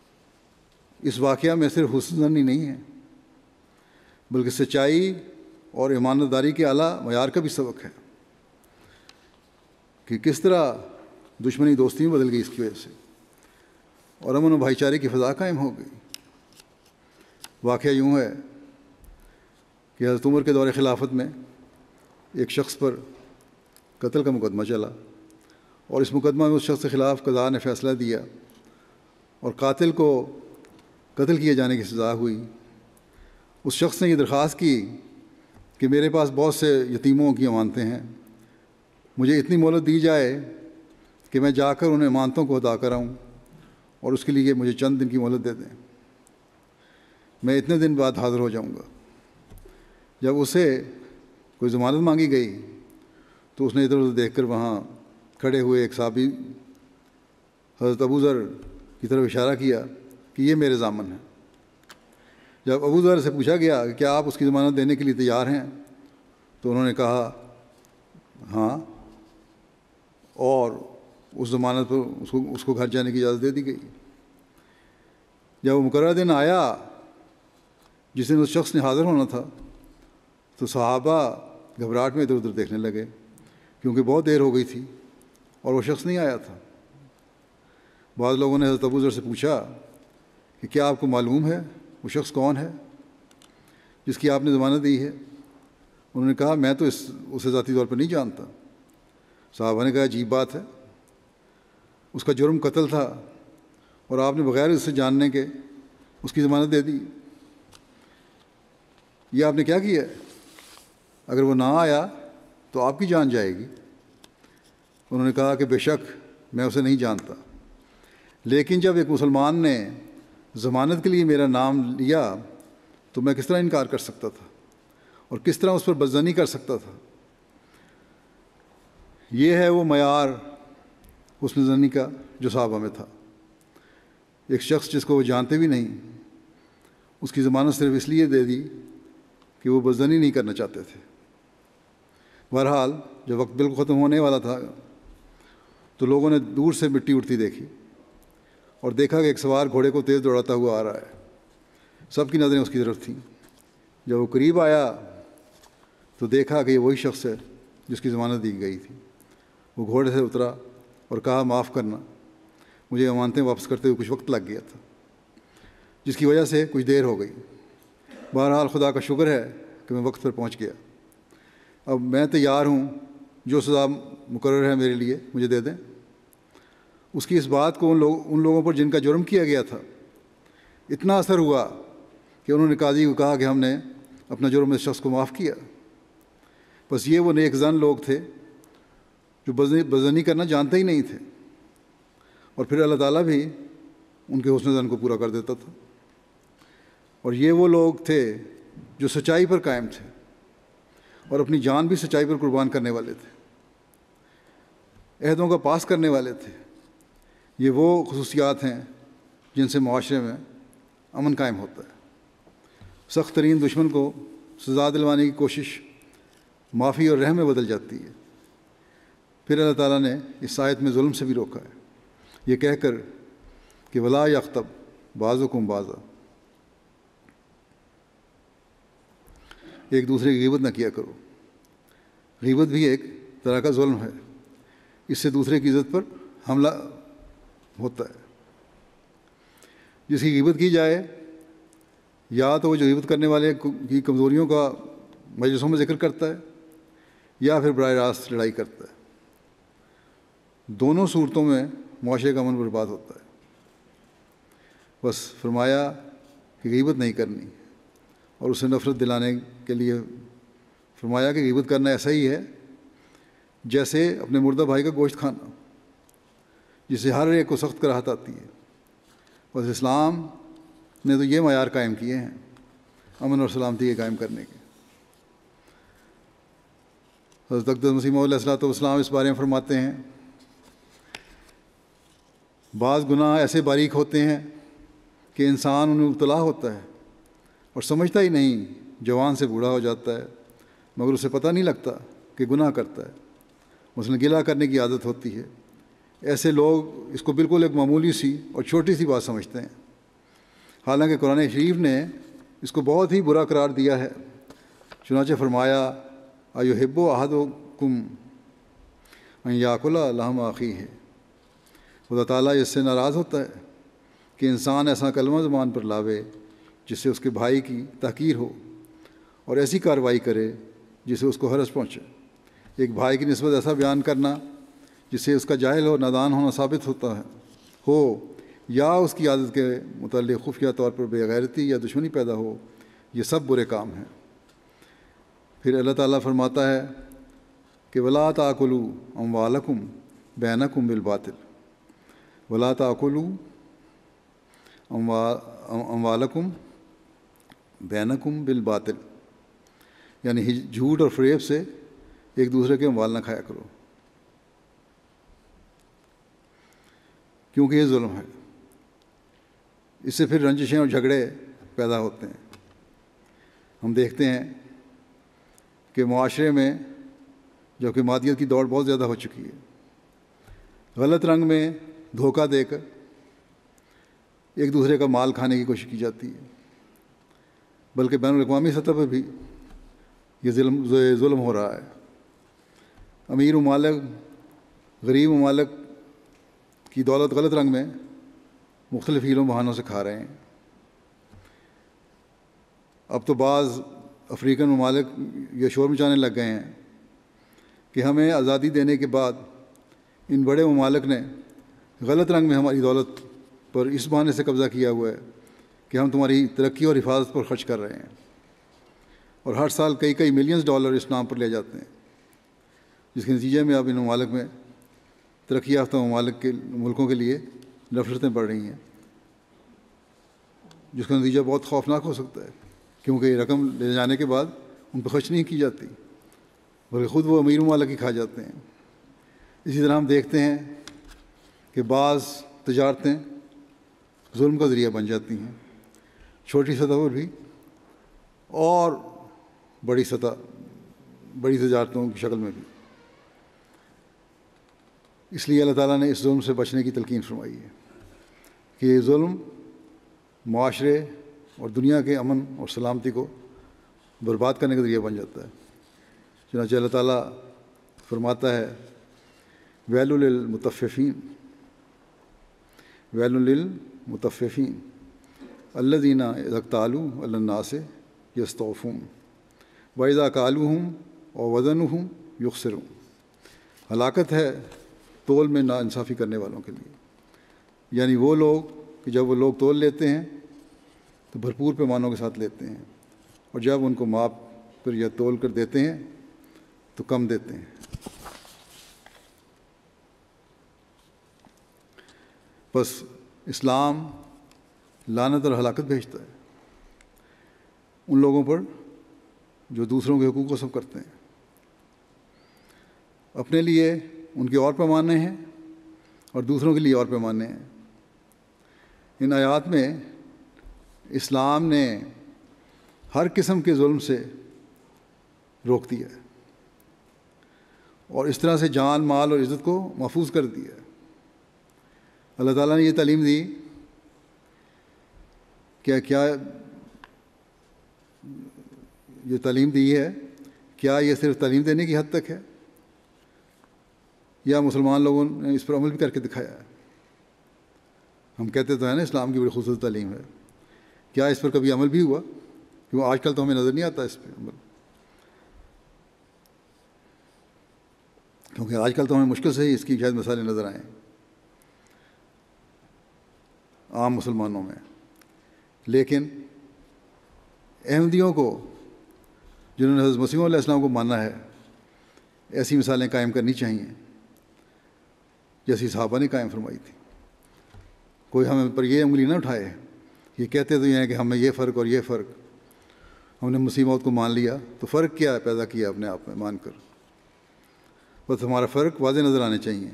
اس واقعہ میں صرف حسن ظن ہی نہیں ہے، بلکہ سچائی اور ایمانداری کے اعلیٰ معیار کا بھی سبق ہے کہ کس طرح دشمنی دوستی میں بدل گئی اس کی وجہ سے، اور امن و بھائی چارے کی فضا قائم ہو گئی۔ واقعہ یوں ہے کہ حضرت عمر کے دور خلافت میں ایک شخص پر قتل کا مقدمہ چلا، اور اس مقدمہ میں اس شخص کے خلاف قضا نے فیصلہ دیا اور قاتل کو قتل کیے جانے کی سزا ہوئی۔ اس شخص نے یہ درخواست کی کہ میرے پاس بہت سے یتیموں کی امانتیں ہیں، مجھے اتنی مہلت دی جائے کہ میں جا کر انہیں امانتوں کو ادا کراؤں، اور اس کے لیے مجھے چند دن کی مہلت دے دیں، میں اتنے دن بعد حاضر ہو جاؤں گا۔ جب اسے کوئی ضمانت مانگی گئی تو اس نے ادھر ادھر دیکھ کر وہاں کھڑے ہوئے ایک صحابی حضرت ابو ذر کی طرف اشارہ کیا کہ یہ میرے ضامن ہیں۔ جب ابو ذر سے پوچھا گیا کہ کیا آپ اس کی ضمانت دینے کے لیے تیار ہیں، تو انہوں نے کہا ہاں، اور اس ضمانت پر اس کو اس کو گھر جانے کی اجازت دے دی گئی۔ جب وہ مقررہ دن آیا جس دن اس شخص نے حاضر ہونا تھا، تو صحابہ گھبراہٹ میں ادھر ادھر دیکھنے لگے کیونکہ بہت دیر ہو گئی تھی اور وہ شخص نہیں آیا تھا۔ بعض لوگوں نے حضرت ابو ذر سے پوچھا کہ کیا آپ کو معلوم ہے وہ شخص کون ہے جس کی آپ نے ضمانت دی ہے؟ انہوں نے کہا میں تو اس اسے ذاتی طور پر نہیں جانتا۔ صحابہ نے کہا عجیب بات ہے، اس کا جرم قتل تھا اور آپ نے بغیر اس سے جاننے کے اس کی ضمانت دے دی، یہ آپ نے کیا کیا ہے؟ اگر وہ نہ آیا تو آپ کی جان جائے گی۔ انہوں نے کہا کہ بے شک میں اسے نہیں جانتا، لیکن جب ایک مسلمان نے ضمانت کے لیے میرا نام لیا تو میں کس طرح انکار کر سکتا تھا اور کس طرح اس پر بدظنی کر سکتا تھا۔ یہ ہے وہ معیار حسن ظنی کا جو صحابہ میں تھا۔ ایک شخص جس کو وہ جانتے بھی نہیں، اس کی ضمانت صرف اس لیے دے دی کہ وہ بدظنی نہیں کرنا چاہتے تھے۔ بہرحال جب وقت بالکل ختم ہونے والا تھا تو لوگوں نے دور سے مٹی اڑتی دیکھی اور دیکھا کہ ایک سوار گھوڑے کو تیز دوڑاتا ہوا آ رہا ہے۔ سب کی نظریں اس کی طرف تھیں۔ جب وہ قریب آیا تو دیکھا کہ یہ وہی شخص ہے جس کی ضمانت دی گئی تھی۔ وہ گھوڑے سے اترا اور کہا معاف کرنا، مجھے امانتیں واپس کرتے ہوئے کچھ وقت لگ گیا تھا جس کی وجہ سے کچھ دیر ہو گئی۔ بہرحال خدا کا شکر ہے کہ میں وقت پر پہنچ گیا، اب میں تیار ہوں، جو سزا مقرر ہے میرے لیے مجھے دے دیں۔ اس کی اس بات کو ان لوگ ان لوگوں پر جن کا جرم کیا گیا تھا اتنا اثر ہوا کہ انہوں نے قاضی کو کہا کہ ہم نے اپنا جرم اس شخص کو معاف کیا۔ بس یہ وہ نیک زن لوگ تھے جو بدظنی کرنا جانتے ہی نہیں تھے، اور پھر اللہ تعالیٰ بھی ان کے حسن ظن کو پورا کر دیتا تھا۔ اور یہ وہ لوگ تھے جو سچائی پر قائم تھے اور اپنی جان بھی سچائی پر قربان کرنے والے تھے، عہدوں کا پاس کرنے والے تھے۔ یہ وہ خصوصیات ہیں جن سے معاشرے میں امن قائم ہوتا ہے۔ سخت ترین دشمن کو سزا دلوانے کی کوشش معافی اور رحم میں بدل جاتی ہے۔ پھر اللہ تعالیٰ نے اس آیت میں ظلم سے بھی روکا ہے، یہ کہہ کر کہ ولا یغتب بعضکم بعضا، ایک دوسرے کی غیبت نہ کیا کرو۔ غیبت بھی ایک طرح کا ظلم ہے، اس سے دوسرے کی عزت پر حملہ ہوتا ہے۔ جس کی غیبت کی جائے یا تو وہ جو غیبت کرنے والے کی کمزوریوں کا مجلسوں میں ذکر کرتا ہے یا پھر براہ راست لڑائی کرتا ہے۔ دونوں صورتوں میں معاشرے کا امن برباد ہوتا ہے۔ بس فرمایا کہ غیبت نہیں کرنی، اور اسے نفرت دلانے کے لیے فرمایا کہ غیبت کرنا ایسا ہی ہے جیسے اپنے مردہ بھائی کا گوشت کھانا، جسے ہر ایک کو سخت کراہت آتی ہے۔ بس اسلام نے تو یہ معیار قائم کیے ہیں امن اور سلامتی کے قائم کرنے کے۔ حضرت اقدس مسیح موعود علیہ الصلوۃ والسلام اس بارے میں فرماتے ہیں، بعض گناہ ایسے باریک ہوتے ہیں کہ انسان ان میں مبتلا ہوتا ہے اور سمجھتا ہی نہیں، جوان سے بوڑھا ہو جاتا ہے مگر اسے پتہ نہیں لگتا کہ گناہ کرتا ہے۔ مثلاً گلہ کرنے کی عادت ہوتی ہے۔ ایسے لوگ اس کو بالکل ایک معمولی سی اور چھوٹی سی بات سمجھتے ہیں، حالانکہ قرآن شریف نے اس کو بہت ہی برا قرار دیا ہے چنانچہ فرمایا ایحب احدکم ان یاکل لحم اخیہ، خدا تعالیٰ اس سے ناراض ہوتا ہے کہ انسان ایسا کلمہ زبان پر لاوے جس سے اس کے بھائی کی تحقیر ہو، اور ایسی کارروائی کرے جس سے اس کو حرج پہنچے۔ ایک بھائی کی نسبت ایسا بیان کرنا جس سے اس کا جاہل اور نادان ہونا ثابت ہوتا ہے ہو، یا اس کی عادت کے متعلق خفیہ طور پر بے غیرتی یا دشمنی پیدا ہو، یہ سب برے کام ہیں۔ پھر اللہ تعالیٰ فرماتا ہے کہ وَلَا تَأْكُلُوا أَمْوَالَكُمْ بَيْنَكُمْ بِالْبَاطِلِ وَلَا تَأْكُلُوا أَمْوَالَكُمْ بَيْنَكُمْ بِالْبَاطِلِ، یعنی جھوٹ اور فریب سے ایک دوسرے کے اموال نہ کھایا کرو، کیونکہ یہ ظلم ہے، اس سے پھر رنجشیں اور جھگڑے پیدا ہوتے ہیں۔ ہم دیکھتے ہیں کہ معاشرے میں جو کہ مادیت کی دوڑ بہت زیادہ ہو چکی ہے، غلط رنگ میں دھوکہ دے کر ایک دوسرے کا مال کھانے کی کوشش کی جاتی ہے، بلکہ بین الاقوامی سطح پر بھی یہ ظلم ظلم ہو رہا ہے۔ امیر ممالک غریب ممالک کی دولت غلط رنگ میں مختلف ہیلوں بہانوں سے کھا رہے ہیں۔ اب تو بعض افریقن ممالک یہ شور مچانے لگ گئے ہیں کہ ہمیں آزادی دینے کے بعد ان بڑے ممالک نے غلط رنگ میں ہماری دولت پر اس بہانے سے قبضہ کیا ہوا ہے کہ ہم تمہاری ترقی اور حفاظت پر خرچ کر رہے ہیں، اور ہر سال کئی کئی ملینز ڈالر اس نام پر لے جاتے ہیں، جس کے نتیجے میں اب ان ممالک میں ترقی یافتہ ممالک کے ملکوں کے لیے نفرتیں بڑھ رہی ہیں، جس کا نتیجہ بہت خوفناک ہو سکتا ہے، کیونکہ یہ رقم لے جانے کے بعد ان پہ خرچ نہیں کی جاتی بلکہ خود وہ امیر ممالک ہی کھا جاتے ہیں۔ اسی طرح ہم دیکھتے ہیں کہ بعض تجارتیں ظلم کا ذریعہ بن جاتی ہیں، چھوٹی سطح پر بھی اور بڑی سطح بڑی تجارتوں کی شکل میں بھی۔ اس لیے اللہ تعالیٰ نے اس ظلم سے بچنے کی تلقین فرمائی ہے کہ یہ ظلم معاشرے اور دنیا کے امن اور سلامتی کو برباد کرنے کا ذریعہ بن جاتا ہے۔ چنانچہ اللہ تعالیٰ فرماتا ہے ویل للمطففین ویل للمطففین الذین اذا اکتالوا علی الناس یستوفون واذا کالوہم ووزنوہم یخسرون، ہلاکت ہے تول میں ناانصافی کرنے والوں کے لیے، یعنی وہ لوگ کہ جب وہ لوگ تول لیتے ہیں تو بھرپور پیمانوں کے ساتھ لیتے ہیں، اور جب ان کو ماپ کر یا تول کر دیتے ہیں تو کم دیتے ہیں۔ بس اسلام لعنت اور ہلاکت بھیجتا ہے ان لوگوں پر جو دوسروں کے حقوق کو غصب کرتے ہیں، اپنے لیے ان کے اور پیمانے ہیں اور دوسروں کے لیے اور پیمانے ہیں۔ ان آیات میں اسلام نے ہر قسم کے ظلم سے روک دیا ہے اور اس طرح سے جان مال اور عزت کو محفوظ کر دیا ہے۔ اللہ تعالیٰ نے یہ تعلیم دی کہ کیا یہ تعلیم دی ہے کیا یہ صرف تعلیم دینے کی حد تک ہے، یا مسلمان لوگوں نے اس پر عمل بھی کر کے دکھایا ہے؟ ہم کہتے تو ہیں نا اسلام کی بڑی خصوصی تعلیم ہے، کیا اس پر کبھی عمل بھی ہوا؟ کیوں آج کل تو ہمیں نظر نہیں آتا اس پہ عمل، کیونکہ آج کل تو ہمیں مشکل سے ہی اس کی شاید مثالیں نظر آئیں عام مسلمانوں میں۔ لیکن احمدیوں کو جنہوں نے حضرت مسیح علیہ السلام کو مانا ہے ایسی مثالیں قائم کرنی چاہیے جیسی صحابہ نے قائم فرمائی تھی۔ کوئی ہمیں پر یہ انگلی نہ اٹھائے، یہ کہتے تو یہ ہیں کہ ہمیں یہ فرق اور یہ فرق، ہم نے مسیح موت کو مان لیا تو فرق کیا پیدا کیا اپنے آپ میں مان کر؟ بس ہمارا فرق واضح نظر آنے چاہیے،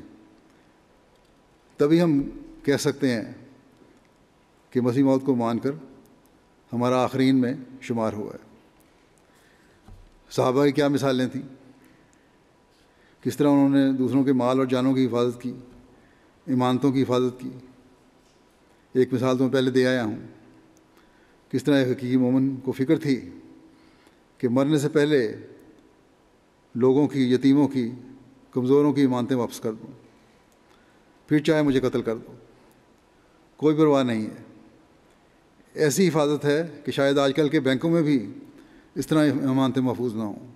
تبھی ہم کہہ سکتے ہیں کہ مسیح موت کو مان کر ہمارا آخرین میں شمار ہوا ہے۔ صحابہ کی کیا مثالیں تھیں، کس طرح انہوں نے دوسروں کے مال اور جانوں کی حفاظت کی، ایمانتوں کی حفاظت کی۔ ایک مثال تو میں پہلے دے آیا ہوں، کس طرح ایک حقیقی مومن کو فکر تھی کہ مرنے سے پہلے لوگوں کی، یتیموں کی، کمزوروں کی امانتیں واپس کر دوں، پھر چاہے مجھے قتل کر دو، کوئی پرواہ نہیں ہے۔ ایسی حفاظت ہے کہ شاید آج کل کے بینکوں میں بھی اس طرح امانتیں محفوظ نہ ہوں۔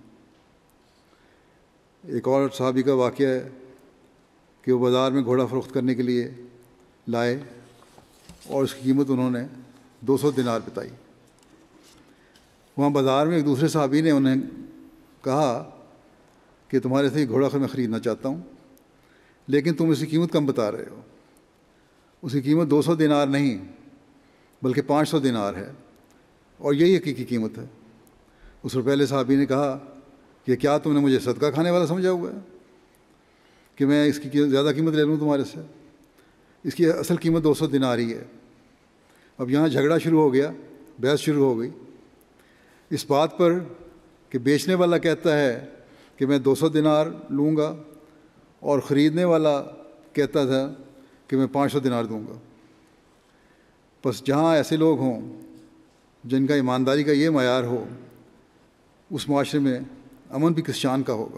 ایک اور صحابی کا واقعہ ہے کہ وہ بازار میں گھوڑا فروخت کرنے کے لیے لائے اور اس کی قیمت انہوں نے دو سو دینار بتائی۔ وہاں بازار میں ایک دوسرے صحابی نے انہیں کہا کہ تمہارے سے یہ گھوڑا میں خریدنا چاہتا ہوں، لیکن تم اس کی قیمت کم بتا رہے ہو۔ اس کی قیمت دو سو دینار نہیں بلکہ پانچ سو دینار ہے، اور یہی حقیقی قیمت ہے۔ اس پہلے صحابی نے کہا کہ کیا تم نے مجھے صدقہ کھانے والا سمجھا ہوا ہے کہ میں اس کی زیادہ قیمت لے لوں تمہارے سے؟ اس کی اصل قیمت دو سو دینار ہی ہے۔ اب یہاں جھگڑا شروع ہو گیا، بحث شروع ہو گئی اس بات پر کہ بیچنے والا کہتا ہے کہ میں دو سو دینار لوں گا اور خریدنے والا کہتا تھا کہ میں پانچ سو دینار دوں گا۔ بس جہاں ایسے لوگ ہوں جن کا ایمانداری کا یہ معیار ہو، اس معاشرے میں امن بھی کس شان کا ہوگا۔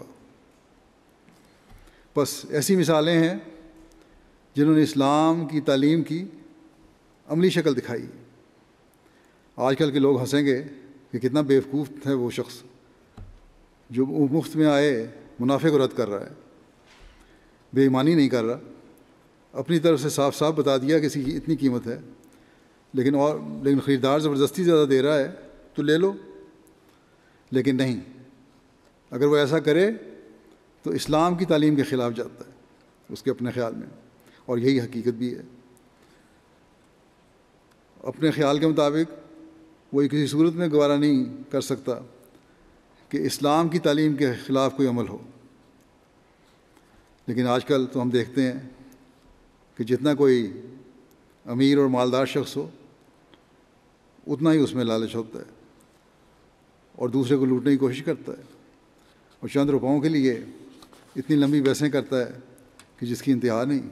بس ایسی مثالیں ہیں جنہوں نے اسلام کی تعلیم کی عملی شکل دکھائی۔ آج کل کے لوگ ہنسیں گے کہ کتنا بیوقوف ہے وہ شخص جو مفت میں آئے منافع کو رد کر رہا ہے، بے ایمانی نہیں کر رہا، اپنی طرف سے صاف صاف بتا دیا کہ اس کی اتنی قیمت ہے، لیکن اور لیکن خریدار زبردستی زیادہ دے رہا ہے تو لے لو۔ لیکن نہیں، اگر وہ ایسا کرے تو اسلام کی تعلیم کے خلاف جاتا ہے اس کے اپنے خیال میں، اور یہی حقیقت بھی ہے۔ اپنے خیال کے مطابق وہ کسی صورت میں گوارا نہیں کر سکتا کہ اسلام کی تعلیم کے خلاف کوئی عمل ہو۔ لیکن آج کل تو ہم دیکھتے ہیں کہ جتنا کوئی امیر اور مالدار شخص ہو اتنا ہی اس میں لالچ ہوتا ہے اور دوسرے کو لوٹنے کی کوشش کرتا ہے، اور چند روپاؤں کے لیے اتنی لمبی بحثیں کرتا ہے کہ جس کی انتہا نہیں۔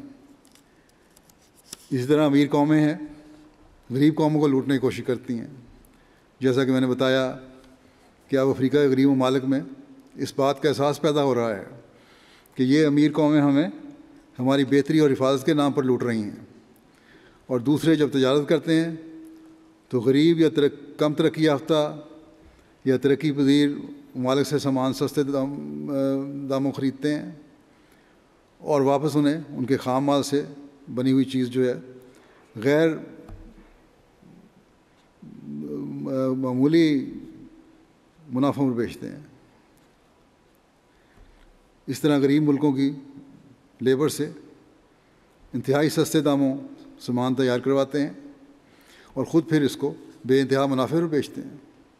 اسی طرح امیر قومیں ہیں غریب قوموں کو لوٹنے کی کوشش کرتی ہیں، جیسا کہ میں نے بتایا کہ اب افریقہ کے غریب ممالک میں اس بات کا احساس پیدا ہو رہا ہے کہ یہ امیر قومیں ہمیں ہماری بہتری اور حفاظت کے نام پر لوٹ رہی ہیں، اور دوسرے جب تجارت کرتے ہیں تو غریب یا ترق کم ترقی یافتہ یا ترقی پذیر ممالک سے سامان سستے دام داموں خریدتے ہیں اور واپس انہیں ان کے خام مال سے بنی ہوئی چیز جو ہے غیر معمولی منافع میں بیچتے ہیں۔ اس طرح غریب ملکوں کی لیبر سے انتہائی سستے داموں سامان تیار کرواتے ہیں اور خود پھر اس کو بے انتہا منافع پر بیچتے ہیں،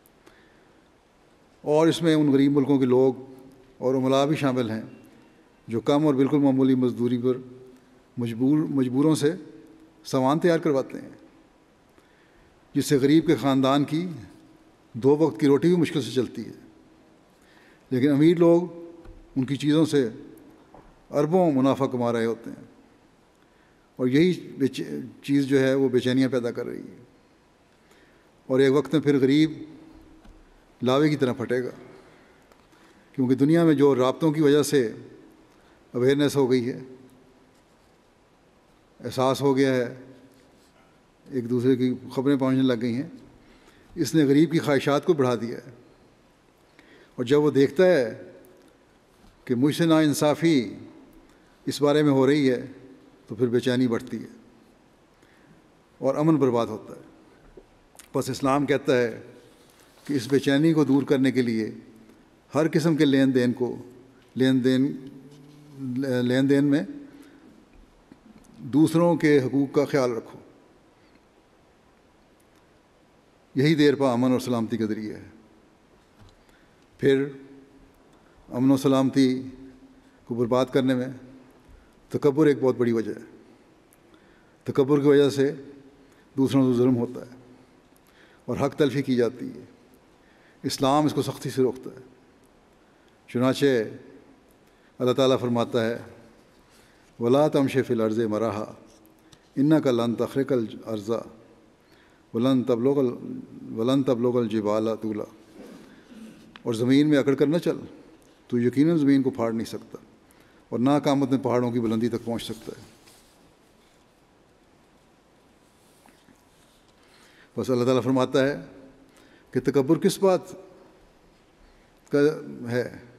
اور اس میں ان غریب ملکوں کے لوگ اور عملاء بھی شامل ہیں جو کم اور بالکل معمولی مزدوری پر مجبور مجبوروں سے سامان تیار کرواتے ہیں، جس سے غریب کے خاندان کی دو وقت کی روٹی بھی مشکل سے چلتی ہے۔ لیکن امیر لوگ ان کی چیزوں سے اربوں منافع کما رہے ہوتے ہیں، اور یہی چیز جو ہے وہ بے چینیاں پیدا کر رہی ہے، اور ایک وقت میں پھر غریب لاوے کی طرح پھٹے گا، کیونکہ دنیا میں جو رابطوں کی وجہ سے اویئرنیس ہو گئی ہے، احساس ہو گیا ہے، ایک دوسرے کی خبریں پہنچنے لگ گئی ہیں، اس نے غریب کی خواہشات کو بڑھا دیا ہے، اور جب وہ دیکھتا ہے کہ مجھ سے ناانصافی اس بارے میں ہو رہی ہے تو پھر بے چینی بڑھتی ہے اور امن برباد ہوتا ہے۔ بس اسلام کہتا ہے کہ اس بے چینی کو دور کرنے کے لیے ہر قسم کے لین دین کو لین دین لین دین میں دوسروں کے حقوق کا خیال رکھو، یہی دیر پا امن اور سلامتی کا ذریعہ ہے۔ پھر امن و سلامتی کو برباد کرنے میں تکبر ایک بہت بڑی وجہ ہے۔ تکبر کی وجہ سے دوسروں سے ظلم ہوتا ہے اور حق تلفی کی جاتی ہے۔ اسلام اس کو سختی سے روکتا ہے۔ چنانچہ اللہ تعالیٰ فرماتا ہے وَلَا تَمْشِ فِي الْأَرْضِ مَرَحًا إِنَّكَ لَن تَخْرِقَ الْأَرْضَ وَلَن تَبْلُغَ وَلَن تَبْلُغَ الْجِبَالَ طُولًا۔ اور زمین میں اکڑ کر نہ چل، تو یقیناً زمین کو پھاڑ نہیں سکتا اور نہ قیامت میں پہاڑوں کی بلندی تک پہنچ سکتا ہے۔ بس اللہ تعالیٰ فرماتا ہے کہ تکبر کس بات کا ہے؟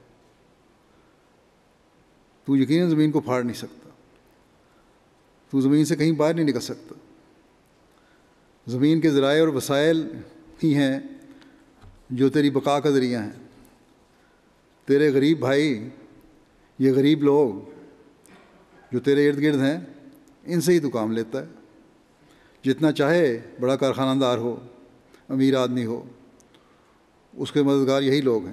تو یقیناً زمین کو پھاڑ نہیں سکتا، تو زمین سے کہیں باہر نہیں نکل سکتا۔ زمین کے ذرائع اور وسائل ہی ہیں جو تیری بقا کا ذریعہ ہیں۔ تیرے غریب بھائی، یہ غریب لوگ جو تیرے ارد گرد ہیں، ان سے ہی تو کام لیتا ہے۔ جتنا چاہے بڑا کارخانہ دار ہو، امیر آدمی ہو، اس کے مددگار یہی لوگ ہیں۔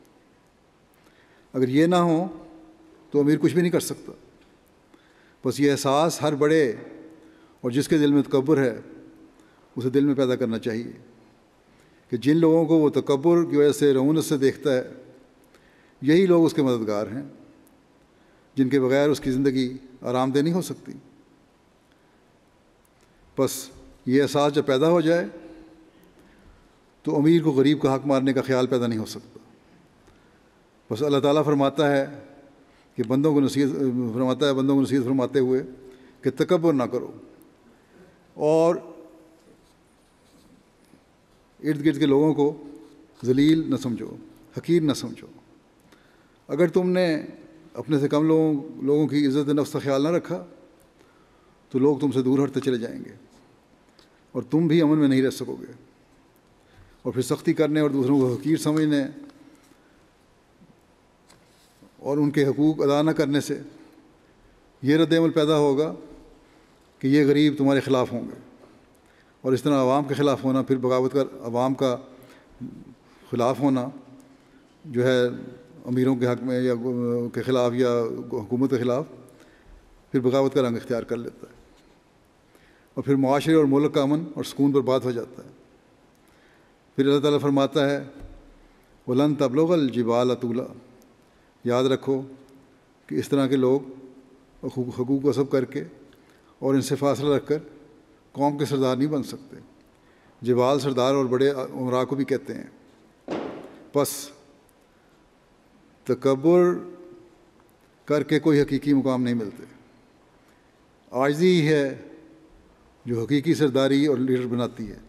اگر یہ نہ ہو تو امیر کچھ بھی نہیں کر سکتا۔ بس یہ احساس ہر بڑے اور جس کے دل میں تکبر ہے اسے دل میں پیدا کرنا چاہیے کہ جن لوگوں کو وہ تکبر کی وجہ سے رعونت سے دیکھتا ہے، یہی لوگ اس کے مددگار ہیں، جن کے بغیر اس کی زندگی آرام دہ نہیں ہو سکتی۔ بس یہ احساس جب پیدا ہو جائے تو امیر کو غریب کا حق مارنے کا خیال پیدا نہیں ہو سکتا۔ بس اللہ تعالیٰ فرماتا ہے کہ بندوں کو نصیحت فرماتا ہے بندوں کو نصیحت فرماتے ہوئے کہ تکبر نہ کرو اور ارد گرد کے لوگوں کو ذلیل نہ سمجھو، حقیر نہ سمجھو۔ اگر تم نے اپنے سے کم لوگوں لوگوں کی عزت نفس کا خیال نہ رکھا تو لوگ تم سے دور ہٹتے چلے جائیں گے اور تم بھی امن میں نہیں رہ سکو گے۔ اور پھر سختی کرنے اور دوسروں کو حقیر سمجھنے اور ان کے حقوق ادا نہ کرنے سے یہ رد عمل پیدا ہوگا کہ یہ غریب تمہارے خلاف ہوں گے، اور اس طرح عوام کے خلاف ہونا، پھر بغاوت کر عوام کا خلاف ہونا جو ہے امیروں کے حق میں یا کے خلاف یا حکومت کے خلاف، پھر بغاوت کا رنگ اختیار کر لیتا ہے اور پھر معاشرے اور ملک کا امن اور سکون برباد ہو جاتا ہے۔ پھر اللہ تعالیٰ فرماتا ہے وَلَن تَبْلُغَ الْجِبَالَ طُولًا، یاد رکھو کہ اس طرح کے لوگ حقوق وصف کر کے اور ان سے فاصلہ رکھ کر قوم کے سردار نہیں بن سکتے۔ جبال سردار اور بڑے عمراء کو بھی کہتے ہیں۔ بس تکبر کر کے کوئی حقیقی مقام نہیں ملتے۔ عاجزی ہی ہے جو حقیقی سرداری اور لیڈر بناتی ہے،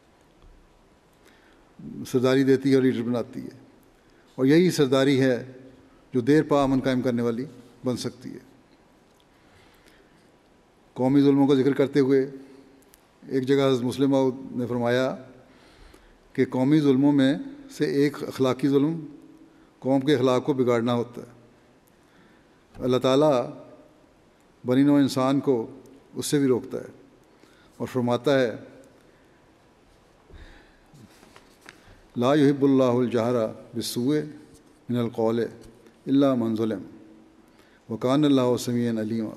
سرداری دیتی ہے اور لیڈر بناتی ہے، اور یہی سرداری ہے جو دیر پا امن قائم کرنے والی بن سکتی ہے۔ قومی ظلموں کا ذکر کرتے ہوئے ایک جگہ حضرت مسلم موعود نے فرمایا کہ قومی ظلموں میں سے ایک اخلاقی ظلم قوم کے اخلاق کو بگاڑنا ہوتا ہے۔ اللہ تعالیٰ بنی نوع انسان کو اس سے بھی روکتا ہے اور فرماتا ہے لا یحب اللہ الجہر بالسوء من القول الا من ظلم وکان اللہ سمیعا علیما۔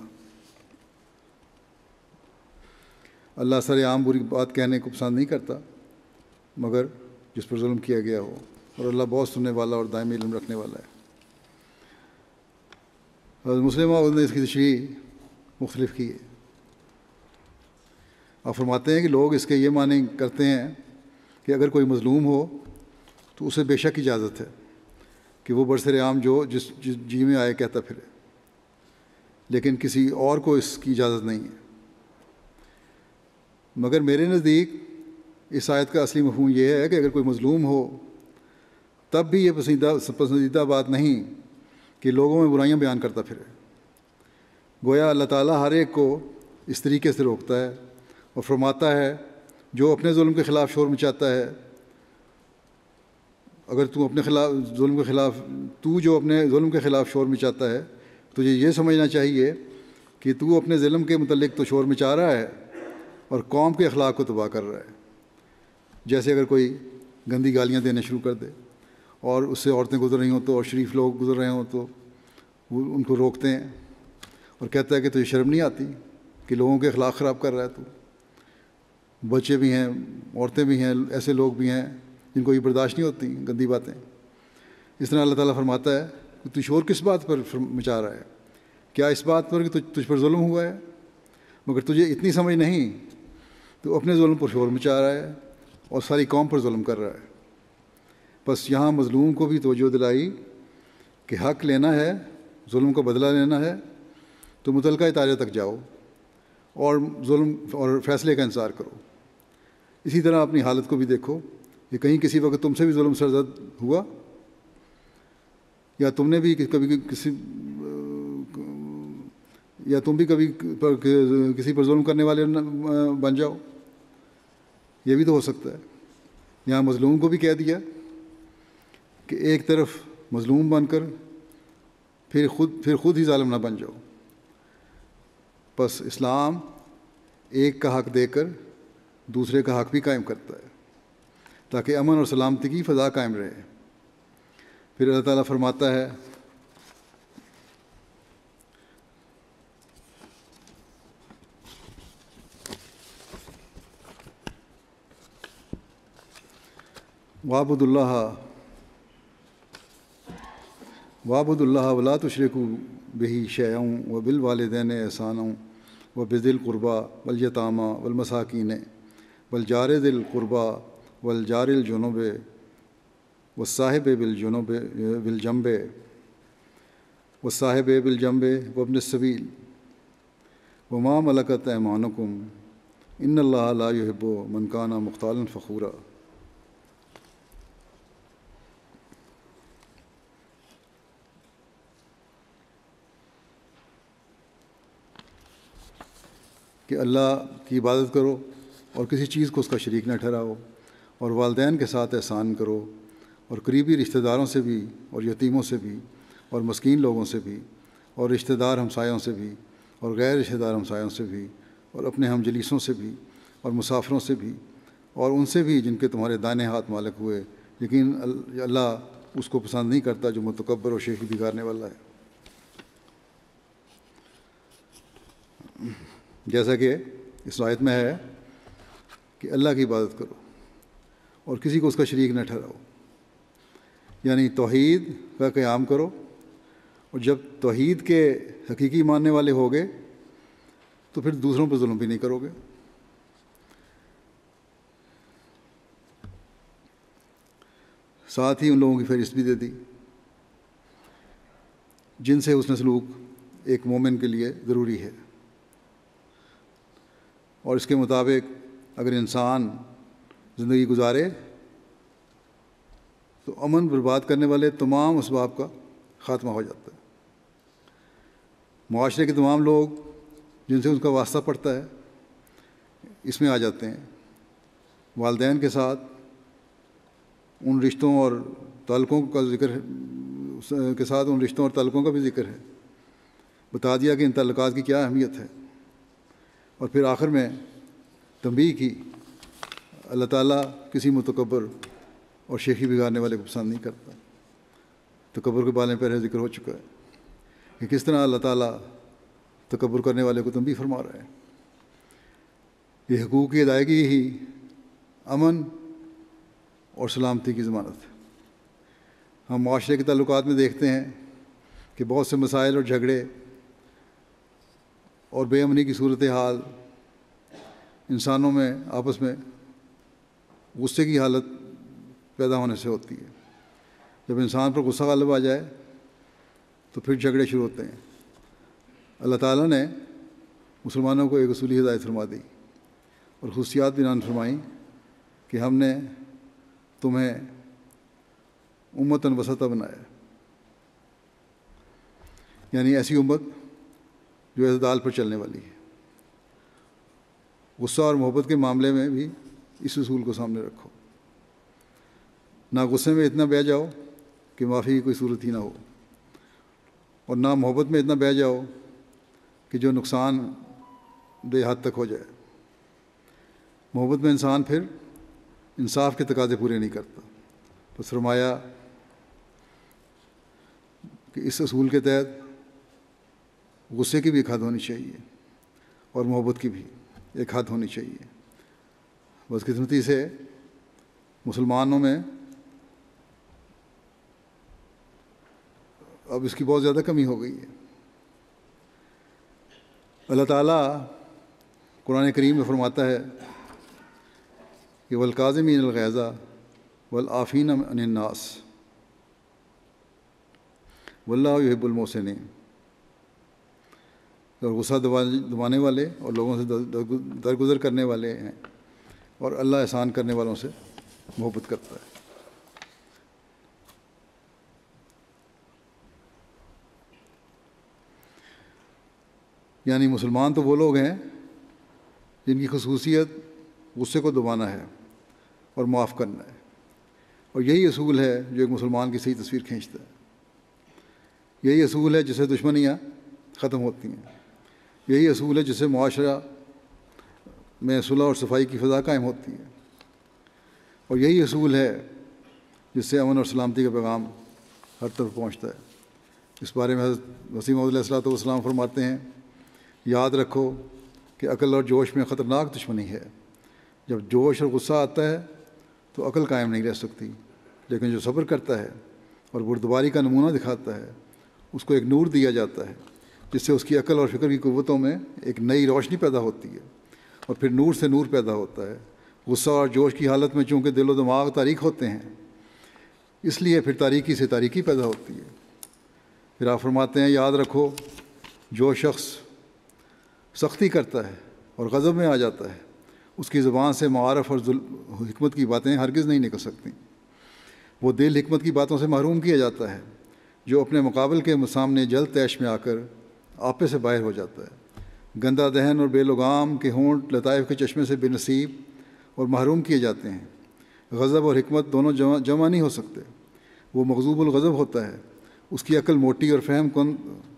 اللہ سر عام بری بات کہنے کو پسند نہیں کرتا مگر جس پر ظلم کیا گیا ہو، اور اللہ بہت سننے والا اور دائمی علم رکھنے والا ہے۔ حضرت مسلم موعود نے اس کی تشریح مختلف کی ہے۔ آپ فرماتے ہیں کہ لوگ اس کے یہ معنی کرتے ہیں کہ اگر کوئی مظلوم ہو تو اسے بے شک اجازت ہے کہ وہ برسر عام جو جس جس جی میں آئے کہتا پھرے، لیکن کسی اور کو اس کی اجازت نہیں ہے۔ مگر میرے نزدیک اس آیت کا اصلی مفہوم یہ ہے کہ اگر کوئی مظلوم ہو تب بھی یہ پسندیدہ پسندیدہ بات نہیں کہ لوگوں میں برائیاں بیان کرتا پھرے۔ گویا اللہ تعالیٰ ہر ایک کو اس طریقے سے روکتا ہے اور فرماتا ہے جو اپنے ظلم کے خلاف شور مچاتا ہے، اگر تو اپنے خلاف ظلم کے خلاف تو جو اپنے ظلم کے خلاف شور مچاتا ہے تجھے یہ سمجھنا چاہیے کہ تو اپنے ظلم کے متعلق تو شور مچا رہا ہے اور قوم کے اخلاق کو تباہ کر رہا ہے۔ جیسے اگر کوئی گندی گالیاں دینے شروع کر دے اور اس سے عورتیں گزر رہی ہوں تو اور شریف لوگ گزر رہے ہوں تو وہ ان کو روکتے ہیں اور کہتا ہے کہ تجھے شرم نہیں آتی کہ لوگوں کے اخلاق خراب کر رہا ہے تو۔ بچے بھی ہیں، عورتیں بھی ہیں، ایسے لوگ بھی ہیں جن کو یہ برداشت نہیں ہوتی گندی باتیں۔ اس طرح اللہ تعالیٰ فرماتا ہے کہ تو شور کس بات پر مچا رہا ہے؟ کیا اس بات پر کہ تجھ پر ظلم ہوا ہے؟ مگر تجھے اتنی سمجھ نہیں، تو اپنے ظلم پر شور مچا رہا ہے اور ساری قوم پر ظلم کر رہا ہے۔ بس یہاں مظلوم کو بھی توجہ دلائی کہ حق لینا ہے، ظلم کا بدلہ لینا ہے تو متعلقہ ادارے تک جاؤ اور ظلم اور فیصلے کا انتظار کرو۔ اسی طرح اپنی حالت کو بھی دیکھو کہ کہیں کسی وقت تم سے بھی ظلم سرزد ہوا، یا تم نے بھی کبھی کسی یا تم بھی کبھی کسی پر ظلم کرنے والے بن جاؤ، یہ بھی تو ہو سکتا ہے۔ یہاں مظلوم کو بھی کہہ دیا کہ ایک طرف مظلوم بن کر پھر خود پھر خود ہی ظالم نہ بن جاؤ۔ بس اسلام ایک کا حق دے کر دوسرے کا حق بھی قائم کرتا ہے تاکہ امن اور سلامتی کی فضا قائم رہے۔ پھر اللہ تعالیٰ فرماتا ہے وَاعْبُدُوا اللَّهَ وَاعْبُدُوا اللَّهَ وَلَا تُشْرِكُوا بِهِ شَيْئًا وَبِالْوَالِدَيْنِ إِحْسَانًا وَبِذِي الْقُرْبَى وَالْيَتَامَى وَالْمَسَاكِينِ وَالْجَارِ ذِي الْقُرْبَى وَالْجَارِ الْجُنُبِ وَالصَّاحِبِ بِالْجُنُبِ بِالْجَنبِ وَالصَّاحِبِ بِالْجَنبِ وَابْنِ السَّبِيلِ وَمَا مَلَكَتْ أَيْمَانُكُمْ إِنَّ اللَّهَ لَا يُحِبُّ مَنْ كَانَ مُخْتَالًا فَخُورًا۔ کہ اللہ کی عبادت کرو اور کسی چیز کو اس کا شریک نہ ٹھہراؤ، اور والدین کے ساتھ احسان کرو، اور قریبی رشتہ داروں سے بھی، اور یتیموں سے بھی، اور مسکین لوگوں سے بھی، اور رشتہ دار ہمسایوں سے بھی، اور غیر رشتہ دار ہمسایوں سے بھی، اور اپنے ہم جلیسوں سے بھی، اور مسافروں سے بھی، اور ان سے بھی جن کے تمہارے دائیں ہاتھ مالک ہوئے، لیکن اللہ اس کو پسند نہیں کرتا جو متکبر اور شیخی بگاڑنے والا ہے۔ جیسا کہ اس آیت میں ہے کہ اللہ کی عبادت کرو اور کسی کو اس کا شریک نہ ٹھہراؤ، یعنی توحید کا قیام کرو، اور جب توحید کے حقیقی ماننے والے ہوگے تو پھر دوسروں پر ظلم بھی نہیں کرو گے۔ ساتھ ہی ان لوگوں کی فہرست بھی دے دی جن سے حسن سلوک ایک مومن کے لیے ضروری ہے، اور اس کے مطابق اگر انسان زندگی گزارے تو امن برباد کرنے والے تمام اسباب کا خاتمہ ہو جاتا ہے۔ معاشرے کے تمام لوگ جن سے اس کا واسطہ پڑتا ہے اس میں آ جاتے ہیں۔ والدین کے ساتھ ان رشتوں اور تعلقوں کا ذکر ہے کے ساتھ ان رشتوں اور تعلقوں کا بھی ذکر ہے، بتا دیا کہ ان تعلقات کی کیا اہمیت ہے، اور پھر آخر میں تنبیہ کی اللہ تعالیٰ کسی متکبر اور شیخی بگاڑنے والے کو پسند نہیں کرتا۔ تکبر کے بارے میں پہلے ذکر ہو چکا ہے کہ کس طرح اللہ تعالیٰ تکبر کرنے والے کو تنبیہ فرما رہا ہے۔ یہ حقوق کی ادائیگی ہی امن اور سلامتی کی ضمانت ہے۔ ہم معاشرے کے تعلقات میں دیکھتے ہیں کہ بہت سے مسائل اور جھگڑے اور بے امنی کی صورتحال انسانوں میں آپس میں غصے کی حالت پیدا ہونے سے ہوتی ہے۔ جب انسان پر غصہ غالب آ جائے تو پھر جھگڑے شروع ہوتے ہیں۔ اللہ تعالیٰ نے مسلمانوں کو ایک اصولی ہدایت فرما دی اور خصوصیات بیان فرمائیں کہ ہم نے تمہیں امتاً وسطا بنایا، یعنی ایسی امت جو اعتدال پر چلنے والی ہے۔ غصہ اور محبت کے معاملے میں بھی اس اصول کو سامنے رکھو، نہ غصے میں اتنا بہہ جاؤ کہ معافی کی کوئی صورت ہی نہ ہو، اور نہ محبت میں اتنا بہہ جاؤ کہ جو نقصان دہ حد تک ہو جائے۔ محبت میں انسان پھر انصاف کے تقاضے پورے نہیں کرتا۔ بس فرمایا کہ اس اصول کے تحت غصے کی بھی ایک حد ہونی چاہیے اور محبت کی بھی ایک حد ہونی چاہیے۔ بدقسمتی سے مسلمانوں میں اب اس کی بہت زیادہ کمی ہو گئی ہے۔ اللہ تعالیٰ قرآن کریم میں فرماتا ہے کہ والکاظمین الغیظ والعافین عن الناس واللہ یحب المحسنین، اور غصہ دبانے والے اور لوگوں سے درگزر کرنے والے ہیں، اور اللہ احسان کرنے والوں سے محبت کرتا ہے۔ یعنی مسلمان تو وہ لوگ ہیں جن کی خصوصیت غصے کو دبانا ہے اور معاف کرنا ہے، اور یہی اصول ہے جو ایک مسلمان کی صحیح تصویر کھینچتا ہے۔ یہی اصول ہے جس سے دشمنیاں ختم ہوتی ہیں، یہی اصول ہے جس سے معاشرہ میں صلح اور صفائی کی فضا قائم ہوتی ہے، اور یہی اصول ہے جس سے امن اور سلامتی کا پیغام ہر طرف پہنچتا ہے۔ اس بارے میں حضرت مسیح موعود علیہ الصلوۃ والسلام فرماتے ہیں، یاد رکھو کہ عقل اور جوش میں خطرناک دشمنی ہے۔ جب جوش اور غصہ آتا ہے تو عقل قائم نہیں رہ سکتی، لیکن جو صبر کرتا ہے اور بردباری کا نمونہ دکھاتا ہے اس کو ایک نور دیا جاتا ہے جس سے اس کی عقل اور فکر کی قوتوں میں ایک نئی روشنی پیدا ہوتی ہے، اور پھر نور سے نور پیدا ہوتا ہے۔ غصہ اور جوش کی حالت میں چونکہ دل و دماغ تاریک ہوتے ہیں، اس لیے پھر تاریکی سے تاریکی پیدا ہوتی ہے۔ پھر آپ فرماتے ہیں، یاد رکھو جو شخص سختی کرتا ہے اور غضب میں آ جاتا ہے اس کی زبان سے معارف اور حکمت کی باتیں ہرگز نہیں نکل سکتیں۔ وہ دل حکمت کی باتوں سے محروم کیا جاتا ہے جو اپنے مقابل کے سامنے جلد تیش میں آ کر آپے سے باہر ہو جاتا ہے۔ گندا دہن اور بے لگام کے ہونٹ لطائف کے چشمے سے بے نصیب اور محروم کیے جاتے ہیں۔ غضب اور حکمت دونوں جمع جمع نہیں ہو سکتے۔ وہ مغضوب الغضب ہوتا ہے، اس کی عقل موٹی اور فہم کن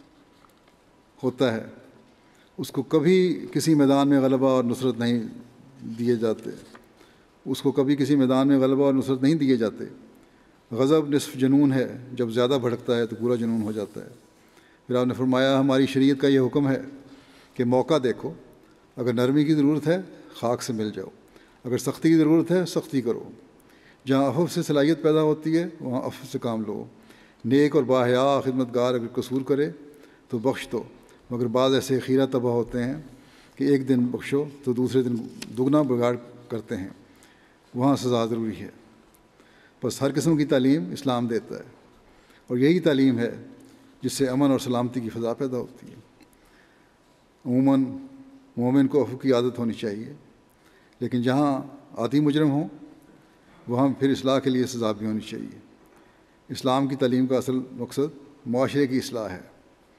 ہوتا ہے، اس کو کبھی کسی میدان میں غلبہ اور نصرت نہیں دیے جاتے اس کو کبھی کسی میدان میں غلبہ اور نصرت نہیں دیے جاتے۔ غضب نصف جنون ہے، جب زیادہ بھڑکتا ہے تو پورا جنون ہو جاتا ہے۔ پھر آپ نے فرمایا، ہماری شریعت کا یہ حکم ہے کہ موقع دیکھو، اگر نرمی کی ضرورت ہے خاک سے مل جاؤ، اگر سختی کی ضرورت ہے سختی کرو۔ جہاں عفو سے صلاحیت پیدا ہوتی ہے وہاں عفو سے کام لو۔ نیک اور باحیا خدمت گار اگر قصور کرے تو بخش دو، مگر بعض ایسے خیرہ تباہ ہوتے ہیں کہ ایک دن بخشو تو دوسرے دن دگنا بگاڑ کرتے ہیں، وہاں سزا ضروری ہے۔ بس ہر قسم کی تعلیم اسلام دیتا ہے، اور یہی تعلیم ہے جس سے امن اور سلامتی کی فضا پیدا ہوتی ہے۔ عموماً مومن کو عفو کی عادت ہونی چاہیے، لیکن جہاں عادی مجرم ہوں وہاں پھر اصلاح کے لیے سزا بھی ہونی چاہیے۔ اسلام کی تعلیم کا اصل مقصد معاشرے کی اصلاح ہے،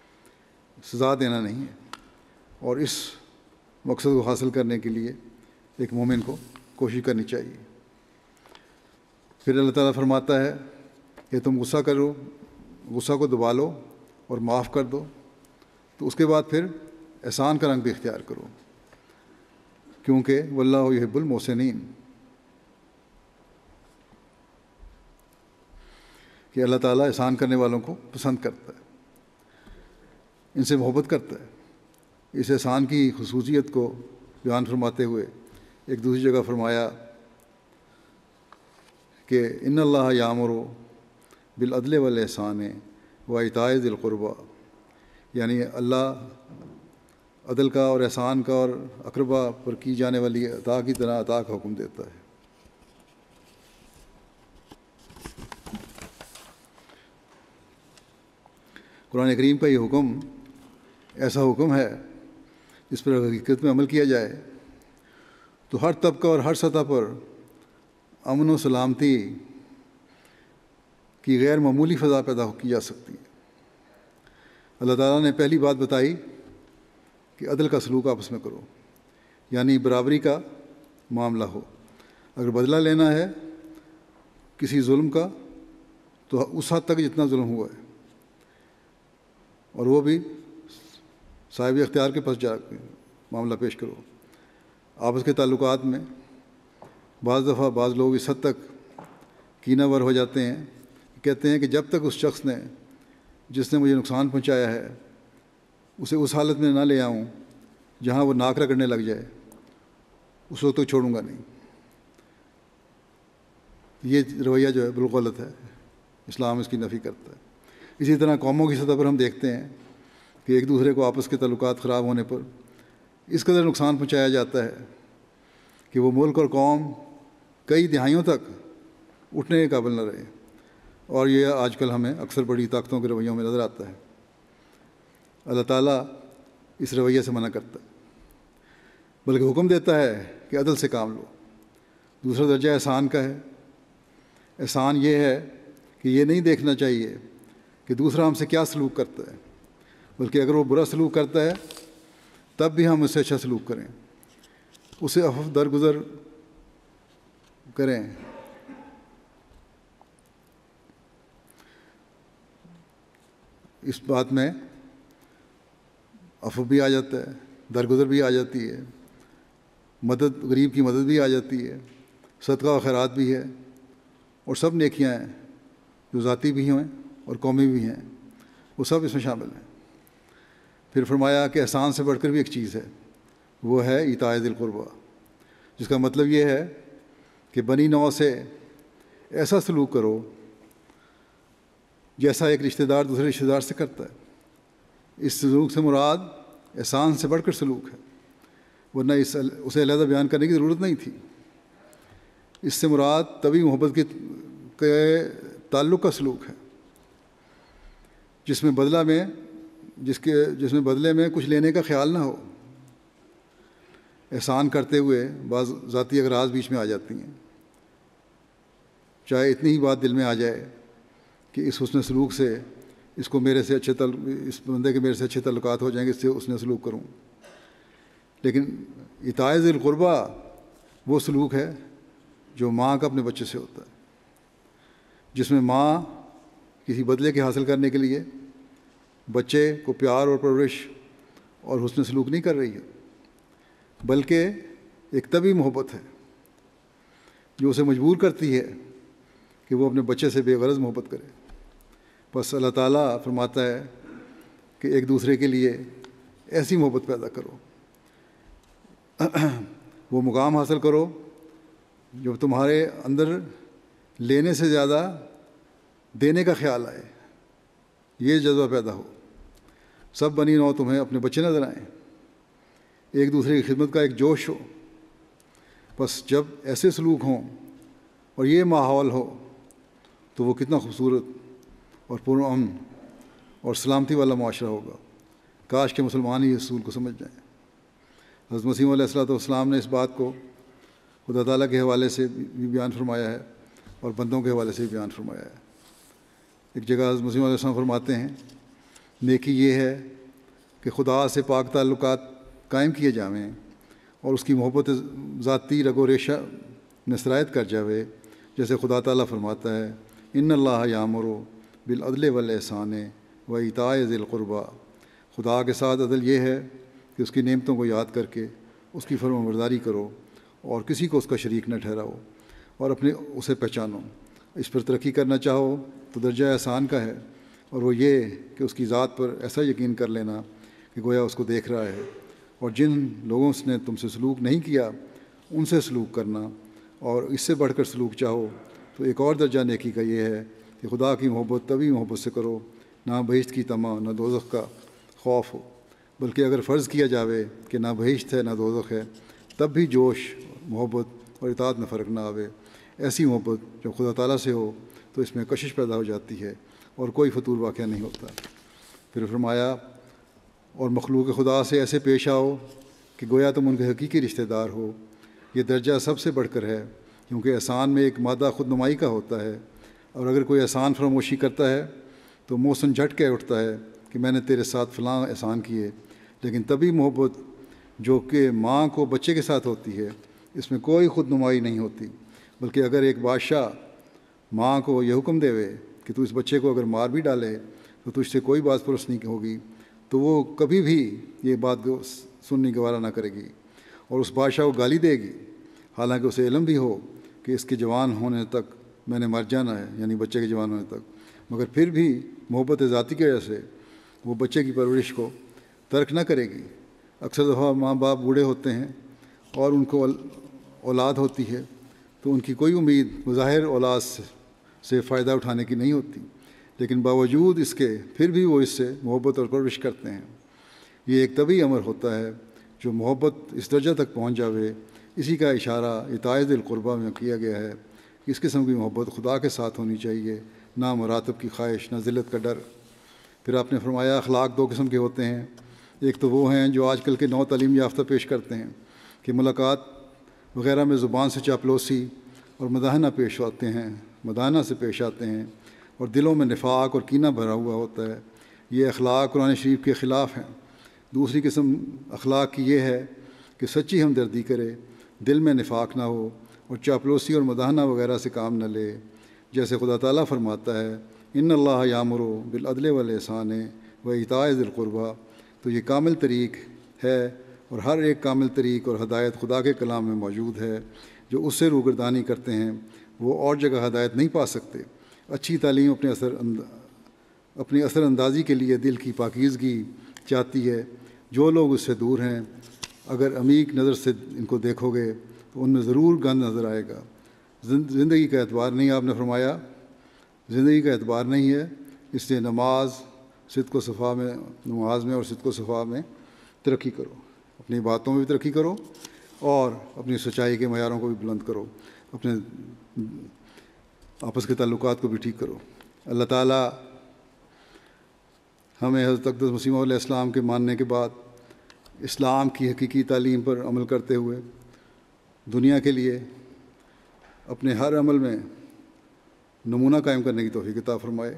سزا دینا نہیں ہے، اور اس مقصد کو حاصل کرنے کے لیے ایک مومن کو کوشش کرنی چاہیے۔ پھر اللہ تعالیٰ فرماتا ہے کہ تم غصہ کرو، غصہ کو دبا لو اور معاف کر دو، تو اس کے بعد پھر احسان کا رنگ بھی اختیار کرو، کیونکہ واللہ یحب المحسنین، کہ اللہ تعالیٰ احسان کرنے والوں کو پسند کرتا ہے، ان سے محبت کرتا ہے۔ اس احسان کی خصوصیت کو بیان فرماتے ہوئے ایک دوسری جگہ فرمایا کہ ان اللہ یامر بالعدل والاحسان و ایتاء ذی القربیٰ، یعنی اللہ عدل کا اور احسان کا اور اقربا پر کی جانے والی عطا کی طرح عطا کا حکم دیتا ہے۔ قرآن کریم کا یہ حکم ایسا حکم ہے جس پر حقیقت میں عمل کیا جائے تو ہر طبقہ اور ہر سطح پر امن و سلامتی کی غیر معمولی فضا پیدا کی جا سکتی ہے۔ اللہ تعالیٰ نے پہلی بات بتائی کہ عدل کا سلوک آپس میں کرو، یعنی برابری کا معاملہ ہو۔ اگر بدلہ لینا ہے کسی ظلم کا تو اس حد تک جتنا ظلم ہوا ہے، اور وہ بھی صاحب اختیار کے پاس جا کے معاملہ پیش کرو۔ آپس کے تعلقات میں بعض دفعہ بعض لوگ اس حد تک کینہ ور ہو جاتے ہیں، کہتے ہیں کہ جب تک اس شخص نے جس نے مجھے نقصان پہنچایا ہے اسے اس حالت میں نہ لے آؤں جہاں وہ ناک رگڑنے لگ جائے، اس وقت تک چھوڑوں گا نہیں۔ یہ رویہ جو ہے بالکل غلط ہے، اسلام اس کی نفی کرتا ہے۔ اسی طرح قوموں کی سطح پر ہم دیکھتے ہیں کہ ایک دوسرے کو آپس کے تعلقات خراب ہونے پر اس قدر نقصان پہنچایا جاتا ہے کہ وہ ملک اور قوم کئی دہائیوں تک اٹھنے کے قابل نہ رہے، اور یہ آج کل ہمیں اکثر بڑی طاقتوں کے رویوں میں نظر آتا ہے۔ اللہ تعالیٰ اس رویے سے منع کرتا ہے، بلکہ حکم دیتا ہے کہ عدل سے کام لو۔ دوسرا درجہ احسان کا ہے۔ احسان یہ ہے کہ یہ نہیں دیکھنا چاہیے کہ دوسرا ہم سے کیا سلوک کرتا ہے، بلکہ اگر وہ برا سلوک کرتا ہے تب بھی ہم اس سے اچھا سلوک کریں، اسے عفو درگزر کریں۔ اس بات میں عفو بھی آ جاتا ہے، درگزر بھی آ جاتی ہے، مدد غریب کی مدد بھی آ جاتی ہے، صدقہ و خیرات بھی ہے، اور سب نیکیاں ہیں جو ذاتی بھی ہیں اور قومی بھی ہیں، وہ سب اس میں شامل ہیں۔ پھر فرمایا کہ احسان سے بڑھ کر بھی ایک چیز ہے، وہ ہے ایتاء ذی القربیٰ، جس کا مطلب یہ ہے کہ بنی نوع سے ایسا سلوک کرو جیسا ایک رشتہ دار دوسرے رشتہ دار سے کرتا ہے۔ اس سلوک سے مراد احسان سے بڑھ کر سلوک ہے، ورنہ اس اسے علیحدہ بیان کرنے کی ضرورت نہیں تھی۔ اس سے مراد طبی محبت کے تعلق کا سلوک ہے، جس میں بدلہ میں جس کے جس میں بدلے میں کچھ لینے کا خیال نہ ہو۔ احسان کرتے ہوئے بعض ذاتی اغراض بیچ میں آ جاتی ہیں، چاہے اتنی ہی بات دل میں آ جائے کہ اس حسن سلوک سے اس کو میرے سے اچھے تعلق اس بندے کے میرے سے اچھے تعلقات ہو جائیں گے، اس سے حسن سلوک کروں۔ لیکن ایتاء ذی القربیٰ وہ سلوک ہے جو ماں کا اپنے بچے سے ہوتا ہے، جس میں ماں کسی بدلے کے حاصل کرنے کے لیے بچے کو پیار اور پرورش اور حسن سلوک نہیں کر رہی ہے، بلکہ ایک طبی محبت ہے جو اسے مجبور کرتی ہے کہ وہ اپنے بچے سے بے غرض محبت کرے۔ بس اللہ تعالیٰ فرماتا ہے کہ ایک دوسرے کے لیے ایسی محبت پیدا کرو، وہ مقام حاصل کرو جو تمہارے اندر لینے سے زیادہ دینے کا خیال آئے، یہ جذبہ پیدا ہو، سب بنی نوع تمہیں اپنے بچے نظر آئیں، ایک دوسرے کی خدمت کا ایک جوش ہو۔ بس جب ایسے سلوک ہوں اور یہ ماحول ہو تو وہ کتنا خوبصورت اور پرامن اور سلامتی والا معاشرہ ہوگا۔ کاش کہ مسلمان ہی اس اصول کو سمجھ جائیں۔ حضرت مسیح علیہ الصلوۃ والسلام نے اس بات کو خدا تعالیٰ کے حوالے سے بھی بیان فرمایا ہے اور بندوں کے حوالے سے بھی بیان فرمایا ہے۔ ایک جگہ حضرت مسیح علیہ السلام فرماتے ہیں، نیکی یہ ہے کہ خدا سے پاک تعلقات قائم کیے جاویں اور اس کی محبت ذاتی رگ و ریشہ میں سرایت کر جاوے، جیسے خدا تعالیٰ فرماتا ہے، ان اللہ یامر بالعدل والاحسان و ایتاء ذی القربیٰ۔ خدا کے ساتھ عدل یہ ہے کہ اس کی نعمتوں کو یاد کر کے اس کی فرمانبرداری کرو اور کسی کو اس کا شریک نہ ٹھہراؤ اور اپنے اسے پہچانو۔ اس پر ترقی کرنا چاہو تو درجہ احسان کا ہے، اور وہ یہ کہ اس کی ذات پر ایسا یقین کر لینا کہ گویا اس کو دیکھ رہا ہے، اور جن لوگوں نے تم سے سلوک نہیں کیا ان سے سلوک کرنا، اور اس سے بڑھ کر سلوک چاہو تو ایک اور درجہ نیکی کا یہ ہے کہ خدا کی محبت طبی محبت سے کرو، نہ بہشت کی طمع نہ دوزخ کا خوف ہو، بلکہ اگر فرض کیا جاوے کہ نہ بہشت ہے نہ دوزخ ہے تب بھی جوش محبت اور اطاعت میں فرق نہ آوے۔ ایسی محبت جو خدا تعالیٰ سے ہو تو اس میں کشش پیدا ہو جاتی ہے اور کوئی فطور واقعہ نہیں ہوتا۔ پھر فرمایا، اور مخلوق خدا سے ایسے پیش آؤ کہ گویا تم ان کے حقیقی رشتہ دار ہو۔ یہ درجہ سب سے بڑھ کر ہے، کیونکہ احسان میں ایک مادہ خود نمائی کا ہوتا ہے، اور اگر کوئی احسان فراموشی کرتا ہے تو محسن جھٹ کے اٹھتا ہے کہ میں نے تیرے ساتھ فلاں احسان کیے، لیکن طبی محبت جو کہ ماں کو بچے کے ساتھ ہوتی ہے اس میں کوئی خود نمائی نہیں ہوتی، بلکہ اگر ایک بادشاہ ماں کو یہ حکم دے کہ تو اس بچے کو اگر مار بھی ڈالے تو تجھ سے کوئی بات پرس نہیں ہوگی، تو وہ کبھی بھی یہ بات سننے گوارا نہ کرے گی اور اس بادشاہ کو گالی دے گی، حالانکہ اسے علم بھی ہو کہ اس کے جوان ہونے تک میں نے مر جانا ہے، یعنی بچے کے جوان ہونے تک، مگر پھر بھی محبت ذاتی کی وجہ سے وہ بچے کی پرورش کو ترک نہ کرے گی۔ اکثر دفعہ ماں باپ بوڑھے ہوتے ہیں اور ان کو اولاد ہوتی ہے تو ان کی کوئی امید بظاہر اولاد سے فائدہ اٹھانے کی نہیں ہوتی، لیکن باوجود اس کے پھر بھی وہ اس سے محبت اور پرورش کرتے ہیں۔ یہ ایک طبی امر ہوتا ہے جو محبت اس درجہ تک پہنچ جاوے، اسی کا اشارہ ایتاء ذی القربیٰ میں کیا گیا ہے کہ اس قسم کی محبت خدا کے ساتھ ہونی چاہیے، نہ مراتب کی خواہش، نہ ذلت کا ڈر۔ پھر آپ نے فرمایا اخلاق دو قسم کے ہوتے ہیں، ایک تو وہ ہیں جو آج کل کے نو تعلیم یافتہ پیش کرتے ہیں کہ ملاقات وغیرہ میں زبان سے چاپلوسی اور مداحنہ پیش آتے ہیں مداحنہ سے پیش آتے ہیں اور دلوں میں نفاق اور کینہ بھرا ہوا ہوتا ہے۔ یہ اخلاق قرآن شریف کے خلاف ہیں۔ دوسری قسم اخلاق کی یہ ہے کہ سچی ہمدردی کرے، دل میں نفاق نہ ہو اور چاپلوسی اور مداحنہ وغیرہ سے کام نہ لے، جیسے خدا تعالیٰ فرماتا ہے ان اللہ یامر بالعدل والاحسان و ایتاء ذی القربیٰ۔ تو یہ کامل طریق ہے اور ہر ایک کامل طریق اور ہدایت خدا کے کلام میں موجود ہے۔ جو اس سے روگردانی کرتے ہیں وہ اور جگہ ہدایت نہیں پا سکتے۔ اچھی تعلیم اپنے اثر اند... اپنی اثر اندازی کے لیے دل کی پاکیزگی چاہتی ہے۔ جو لوگ اس سے دور ہیں اگر عمیق نظر سے ان کو دیکھو گے تو ان میں ضرور گند نظر آئے گا۔ زندگی کا اعتبار نہیں، آپ نے فرمایا زندگی کا اعتبار نہیں ہے، اس لیے نماز صدق و صفا میں نماز میں اور صدق و صفا میں ترقی کرو، اپنی باتوں میں بھی ترقی کرو اور اپنی سچائی کے معیاروں کو بھی بلند کرو، اپنے آپس کے تعلقات کو بھی ٹھیک کرو۔ اللہ تعالیٰ ہمیں حضرت اقدس مسیح موعود علیہ السلام کے ماننے کے بعد اسلام کی حقیقی تعلیم پر عمل کرتے ہوئے دنیا کے لیے اپنے ہر عمل میں نمونہ قائم کرنے کی توفیق عطا فرمائے۔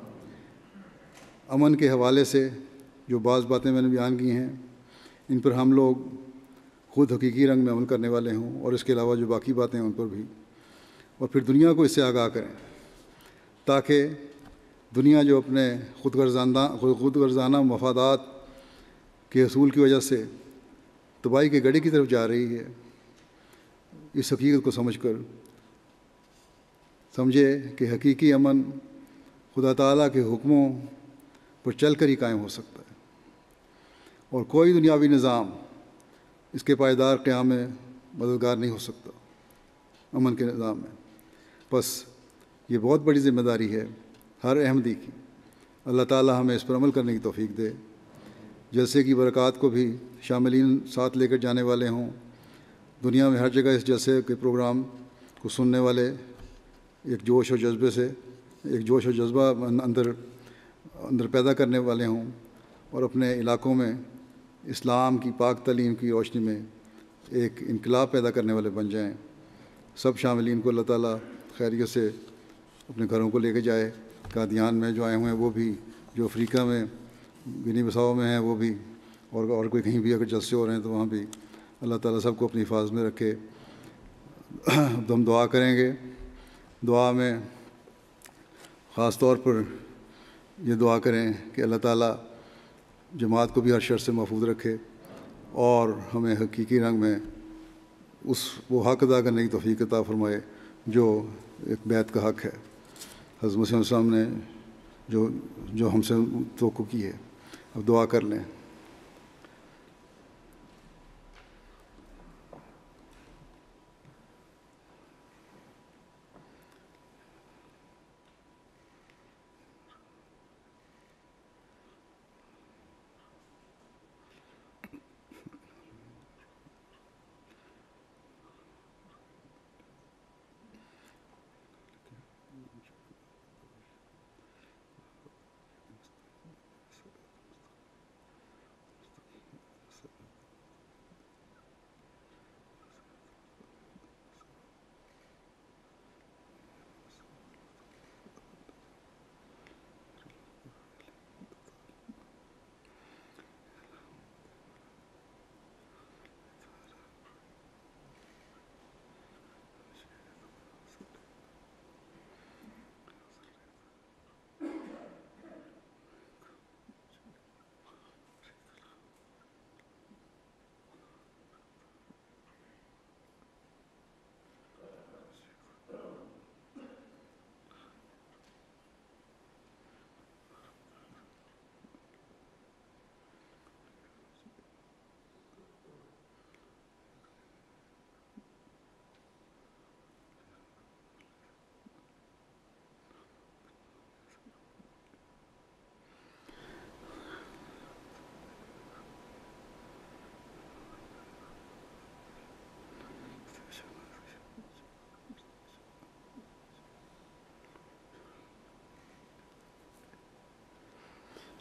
امن کے حوالے سے جو بعض باتیں میں نے بیان کی ہیں ان پر ہم لوگ خود حقیقی رنگ میں عمل کرنے والے ہوں، اور اس کے علاوہ جو باقی باتیں ہیں ان پر بھی، اور پھر دنیا کو اس سے آگاہ کریں تاکہ دنیا جو اپنے خود غرضانہ خود غرضانہ مفادات کے حصول کی وجہ سے تباہی کے گڑھے کی طرف جا رہی ہے، اس حقیقت کو سمجھ کر سمجھے کہ حقیقی امن خدا تعالیٰ کے حکموں پر چل کر ہی قائم ہو سکتا ہے، اور کوئی دنیاوی نظام اس کے پائیدار قیام میں مددگار نہیں ہو سکتا امن کے نظام میں۔ بس یہ بہت بڑی ذمہ داری ہے ہر احمدی کی۔ اللہ تعالیٰ ہمیں اس پر عمل کرنے کی توفیق دے۔ جلسے کی برکات کو بھی شاملین ساتھ لے کر جانے والے ہوں، دنیا میں ہر جگہ اس جلسے کے پروگرام کو سننے والے ایک جوش اور جذبے سے ایک جوش اور جذبہ اندر اندر پیدا کرنے والے ہوں، اور اپنے علاقوں میں اسلام کی پاک تعلیم کی روشنی میں ایک انقلاب پیدا کرنے والے بن جائیں۔ سب شاملین کو اللہ تعالیٰ خیریت سے اپنے گھروں کو لے کے جائے۔ قادیان میں جو آئے ہوئے ہیں وہ بھی، جو افریقہ میں گنی بساؤ میں ہیں وہ بھی، اور اور کوئی کہیں بھی اگر جلسے ہو رہے ہیں تو وہاں بھی اللہ تعالیٰ سب کو اپنی حفاظت میں رکھے۔ ہم دعا کریں گے۔ دعا میں خاص طور پر یہ دعا کریں کہ اللہ تعالیٰ جماعت کو بھی ہر شر سے محفوظ رکھے اور ہمیں حقیقی رنگ میں اس وہ حق ادا کرنے کی توفیق عطا فرمائے جو ایک بیعت کا حق ہے، حضرت مسیح علیہ السلام نے جو جو ہم سے توقع کی ہے۔ اب دعا کر لیں۔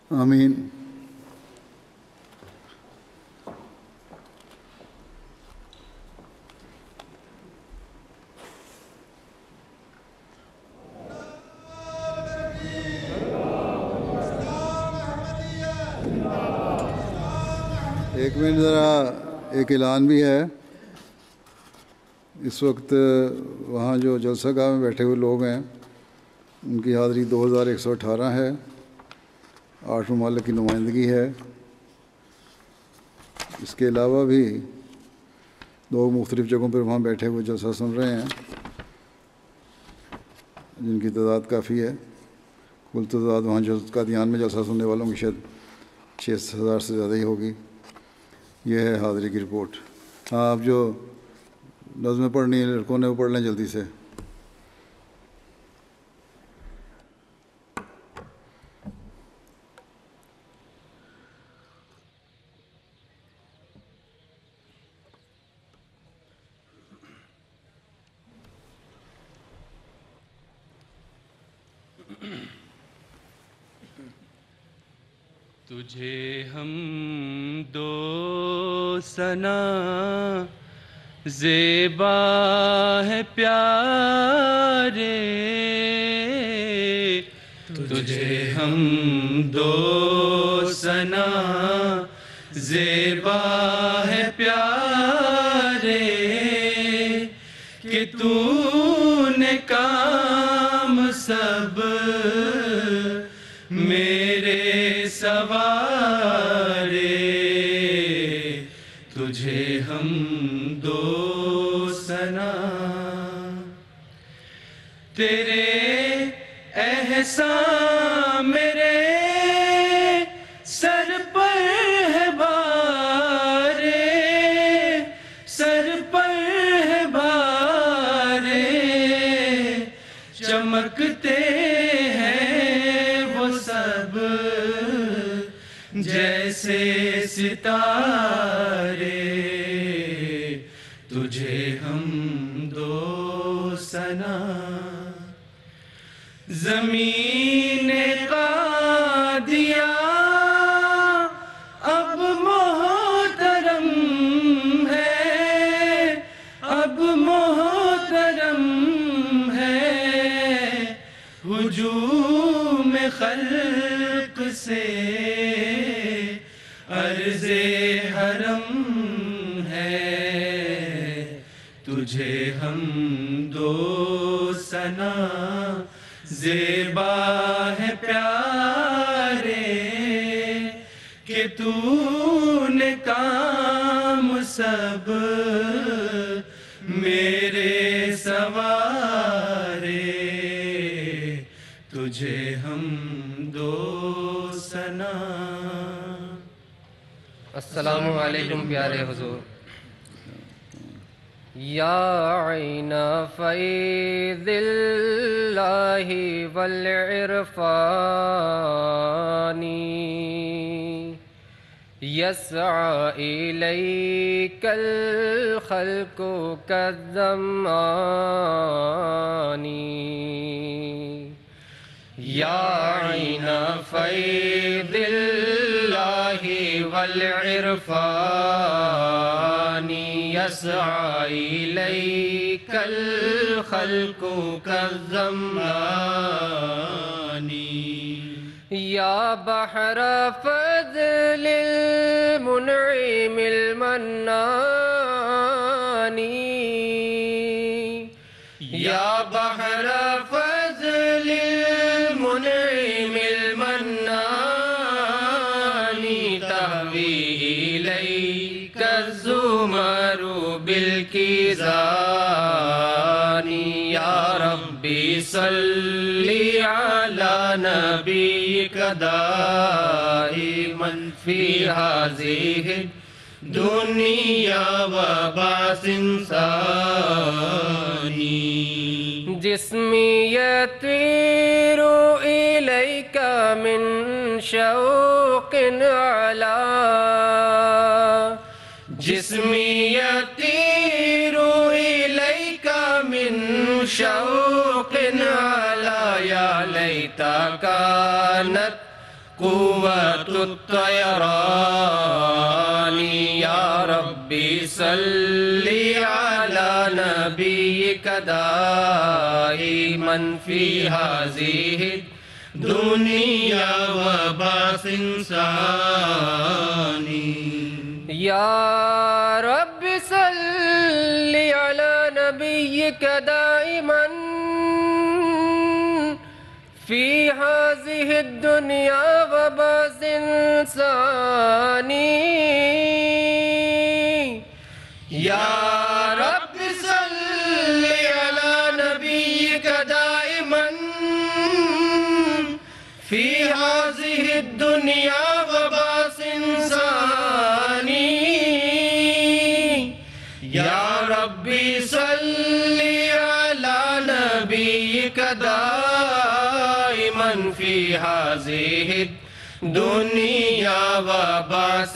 آمین۔ ایک منٹ ذرا ایک اعلان بھی ہے۔ اس وقت وہاں جو جلسہ گاہ میں بیٹھے ہوئے لوگ ہیں ان کی حاضری دو ہزار ایک سو اٹھارہ ہے، آٹھ ممالک کی نمائندگی ہے۔ اس کے علاوہ بھی لوگ مختلف جگہوں پر وہاں بیٹھے ہوئے جلسہ سن رہے ہیں جن کی تعداد کافی ہے۔ کل تعداد وہاں جو قادیان میں جلسہ سننے والوں کی شاید چھ ہزار سے زیادہ ہی ہوگی۔ یہ ہے حاضری کی رپورٹ۔ ہاں، آپ جو نظمیں پڑھنی ہیں لڑکوں نے وہ پڑھ لیں جلدی سے۔ تجھے ہم دو ثنا زیبا ہے پیارے، تجھے ہم دو ثنا زیبا ہے پیارے، کہ تو نے کام سب میرے سوارے، تجھے ہم دو ثنا، تیرے احسان میرے سر پر ہے بارے، سر پر ہے بارے، چمکتے ہیں وہ سب جیسے ستارے، تجھے ہم دو ثنا، زمین قادیہ اب محترم ہے، اب محترم ہے، ہجوم خلق سے عرض حرم ہے، تجھے ہم دو ثنا زیبا ہے پیارے، کہ تو نے کام سب میرے سوارے، تجھے ہم دو ثنا۔ السلام علیکم پیارے حضور۔ یا عین فیض اللہ والعرفان، یسعی الیک الخلق کالظمآن، یا عین فیض اللہ والعرفان، یسعی الیک الخلق کالظمآن، یا بحر فضل المنعم المنان، یا بحر فضل المنعم المنان، تہوی الیک الزمر بالکیزان، یا ربی صلی علی نبیک دائما فی ہذہ دنیا وبعث ثانی، جسمی یطیر الیک من شوق علا، جسمی یطیر الیک من شوق علا، یا لیتا کانت قوة الطيران يا ربي صل على نبيك دائما في هذه الدنيا وبعث إنساني يا رب صل على نبيك دائما في هذه الدنيا وبعث إنساني يا رب صل على نبيك دائما في هذه الدنيا وبعث إنساني يا ربي صل على نبيك دائما في هذه الدنيا وبعث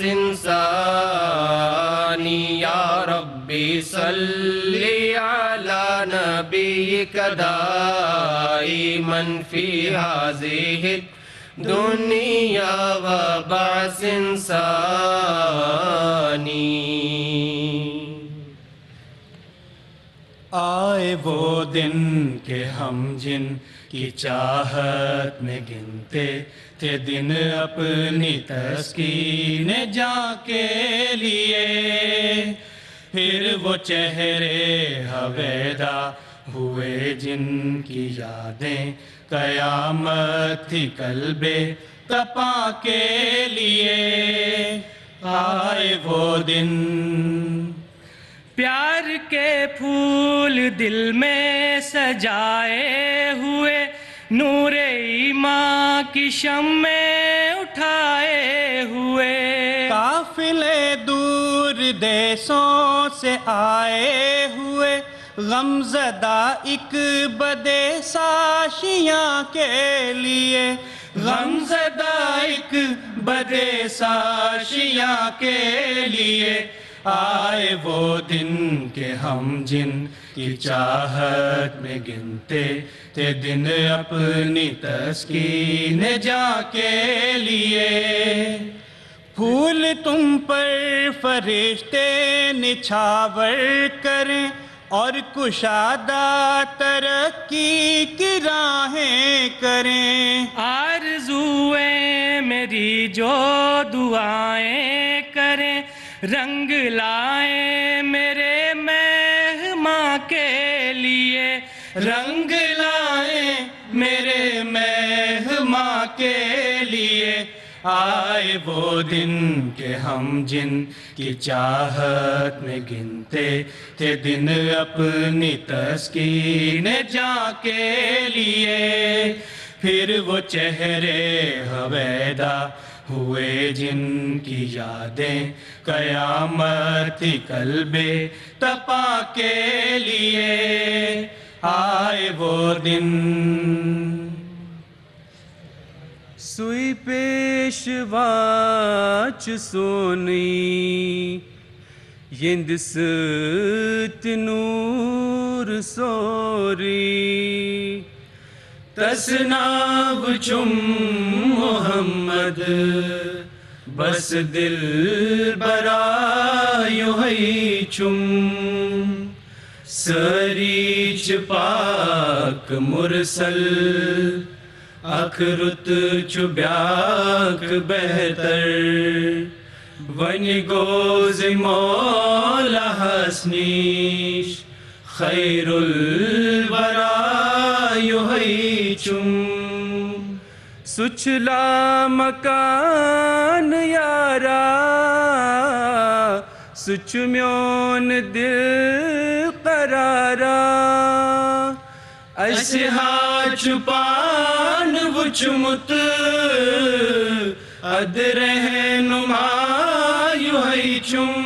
إنساني يا ربي صل على نبيك دائما في هذه الدنيا وبعث إنساني آئے وہ دن کہ ہم جن کی چاہت میں گنتے تھے دن اپنی تسکین جاں کے لیے، پھر وہ چہرے ہویدا ہوئے جن کی یادیں قیامت تھی قلب تپا کے لیے۔ آئے وہ دن پیار کے پھول دل میں سجائے ہوئے، نور ایمان کی شمع اٹھائے ہوئے، قافلے دور دیسوں سے آئے ہوئے، غمزدہ ایک بدے ساشیاں کے لیے، غمزدہ ایک بدے ساشیاں کے لیے۔ آئے وہ دن کہ ہم جن کی چاہت میں گنتے تھے دن اپنی تسکین جاں کے لیے، پھول تم پر فرشتے نچھاور کریں اور کشادہ ترقی کی راہیں کریں، آرزوئیں میری جو دعائیں کریں، رنگ لائیں میرے مہماں کے لیے، رنگ لائیں میرے مہماں کے لیے۔ آئے وہ دن کہ ہم جن کی چاہت میں گنتے تھے دن اپنی تسکین جاں کے لیے، پھر وہ چہرے ہویدا ہوئے جن کی یادیں قیامت تھی قلب تپا کے لیے۔ آئے وہ دن سوئی پیشواچ سونی یند ست نور سوری، تسناب چم محمد بس دل برایو ہے چم، سریچ پاک مرسل اخرت چبیاک بہتر، ون گوز مولا حسنیش خیر الورا یوہی چم، سچلا مکان یارا سچ میون دل قرارا، اسہا چپان وچمت اد رہنما یوہی چم،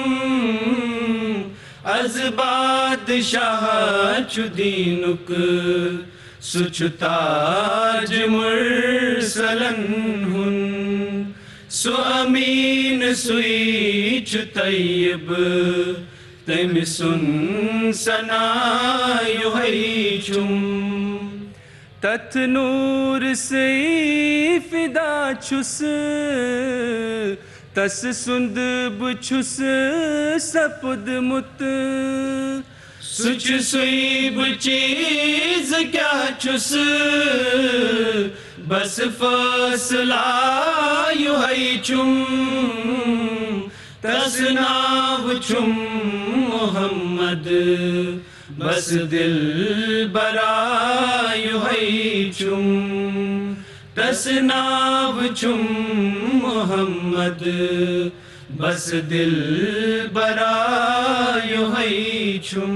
از بادشاہ چو دینک سچ تاج مرسلن ہن، سو امین سوئی چو طیب تم سن سنا یوہی چم، تت نور سے فدا چھس تس سند بچھس سپد مت سچ سوئی بچیز کیا چھس بس فاصلہ یو ہے چم تس ناو چم محمد بس دل برا یو ہے چم تس ناو چم محمد بس دل برا یو ہے چم.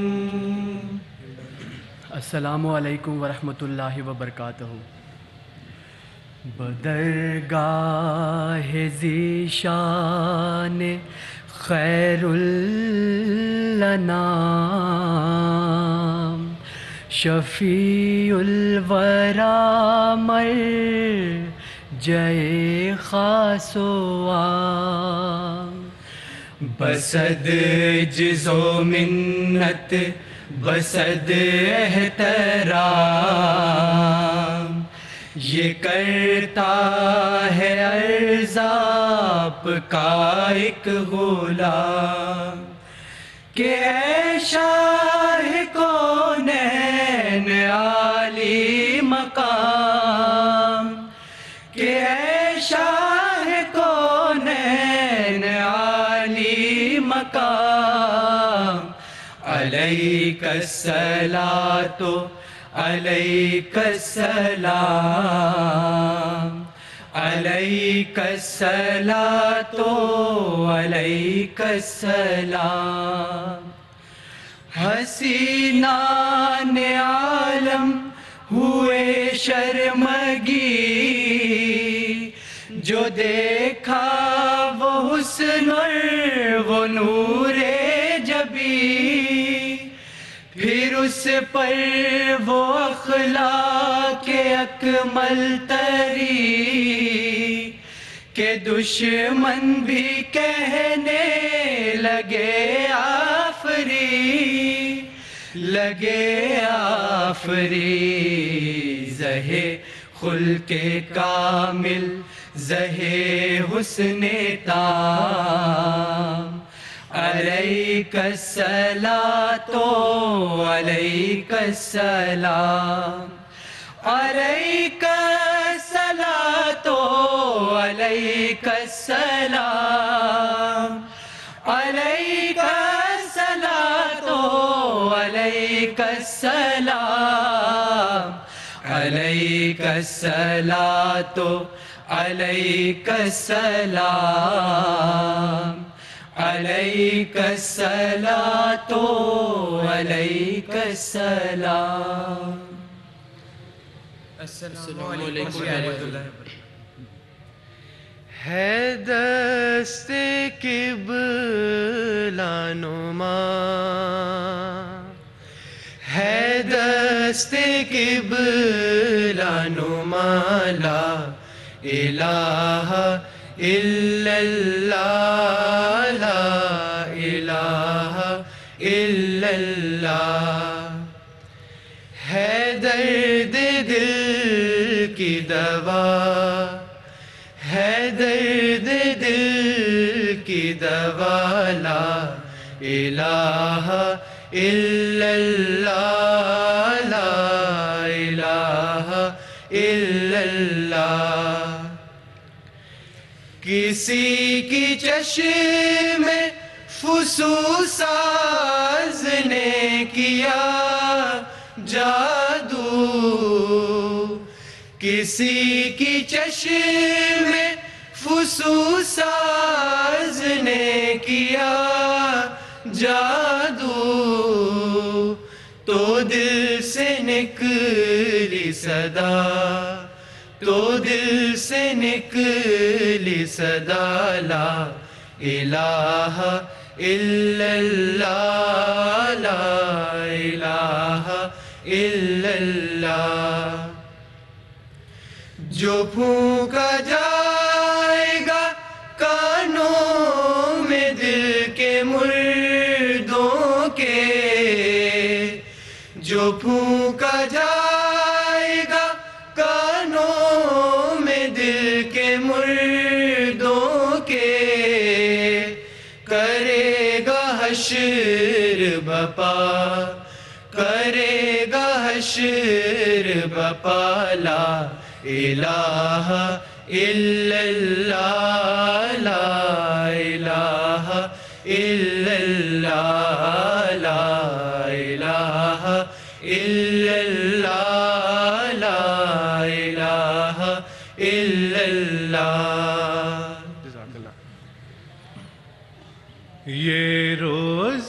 السلام علیکم ورحمۃ اللہ وبرکاتہ. بدرگاہ ذیشان خیر الانام شفیع الورا مر جے خاص و عام بسد جز و منت بسد احترام یہ کرتا ہے عرض آپ کا ایک غلام کہ اے شاہ کونین عالی مقام کہ اے شاہ کونین عالی مقام علیک الصلاۃ علیک السلام علیک الصلاۃ علیک السلام. حسینان عالم ہوئے شرمگی جو دیکھا وہ حسن وہ نور جبی پھر اس پر وہ اخلاق اکمل تری کہ دشمن بھی کہنے لگے آفری لگے آفری. زہے خلق کامل زہے حسن تام علیک الصلاۃ علیک السلام علیک الصلاۃ علیک السلام علیک الصلاۃ علیک السلام علیک الصلاۃ علیک السلام علیک الصلاۃ علیک السلام. السلام علیکم ورحمۃ اللہ. ہے دست قبلہ نما ہے دست قبلہ نما لا الہ الا اللہ لا الہ الا اللہ. ہے درد دل کی دوا ہے درد دل کی دوا لا الہ الا اللہ لا الہ الا اللہ. کسی کی چشم فسوساز نے کیا جادو کسی کی چشم فسوساز نے کیا جادو تو دل سے نکلی صدا تو دل سے نکلی صدا لا الہ الا اللہ لا الہ الا اللہ. جو پھونکا جائے گا کانوں میں دل کے مردوں کے جو پھونکا جائے بپا کرے گا حشر بپا لا الہ الا اللہ لا الہ الا اللہ لا الہ الا اللہ لا الہ الا اللہ. یہ روز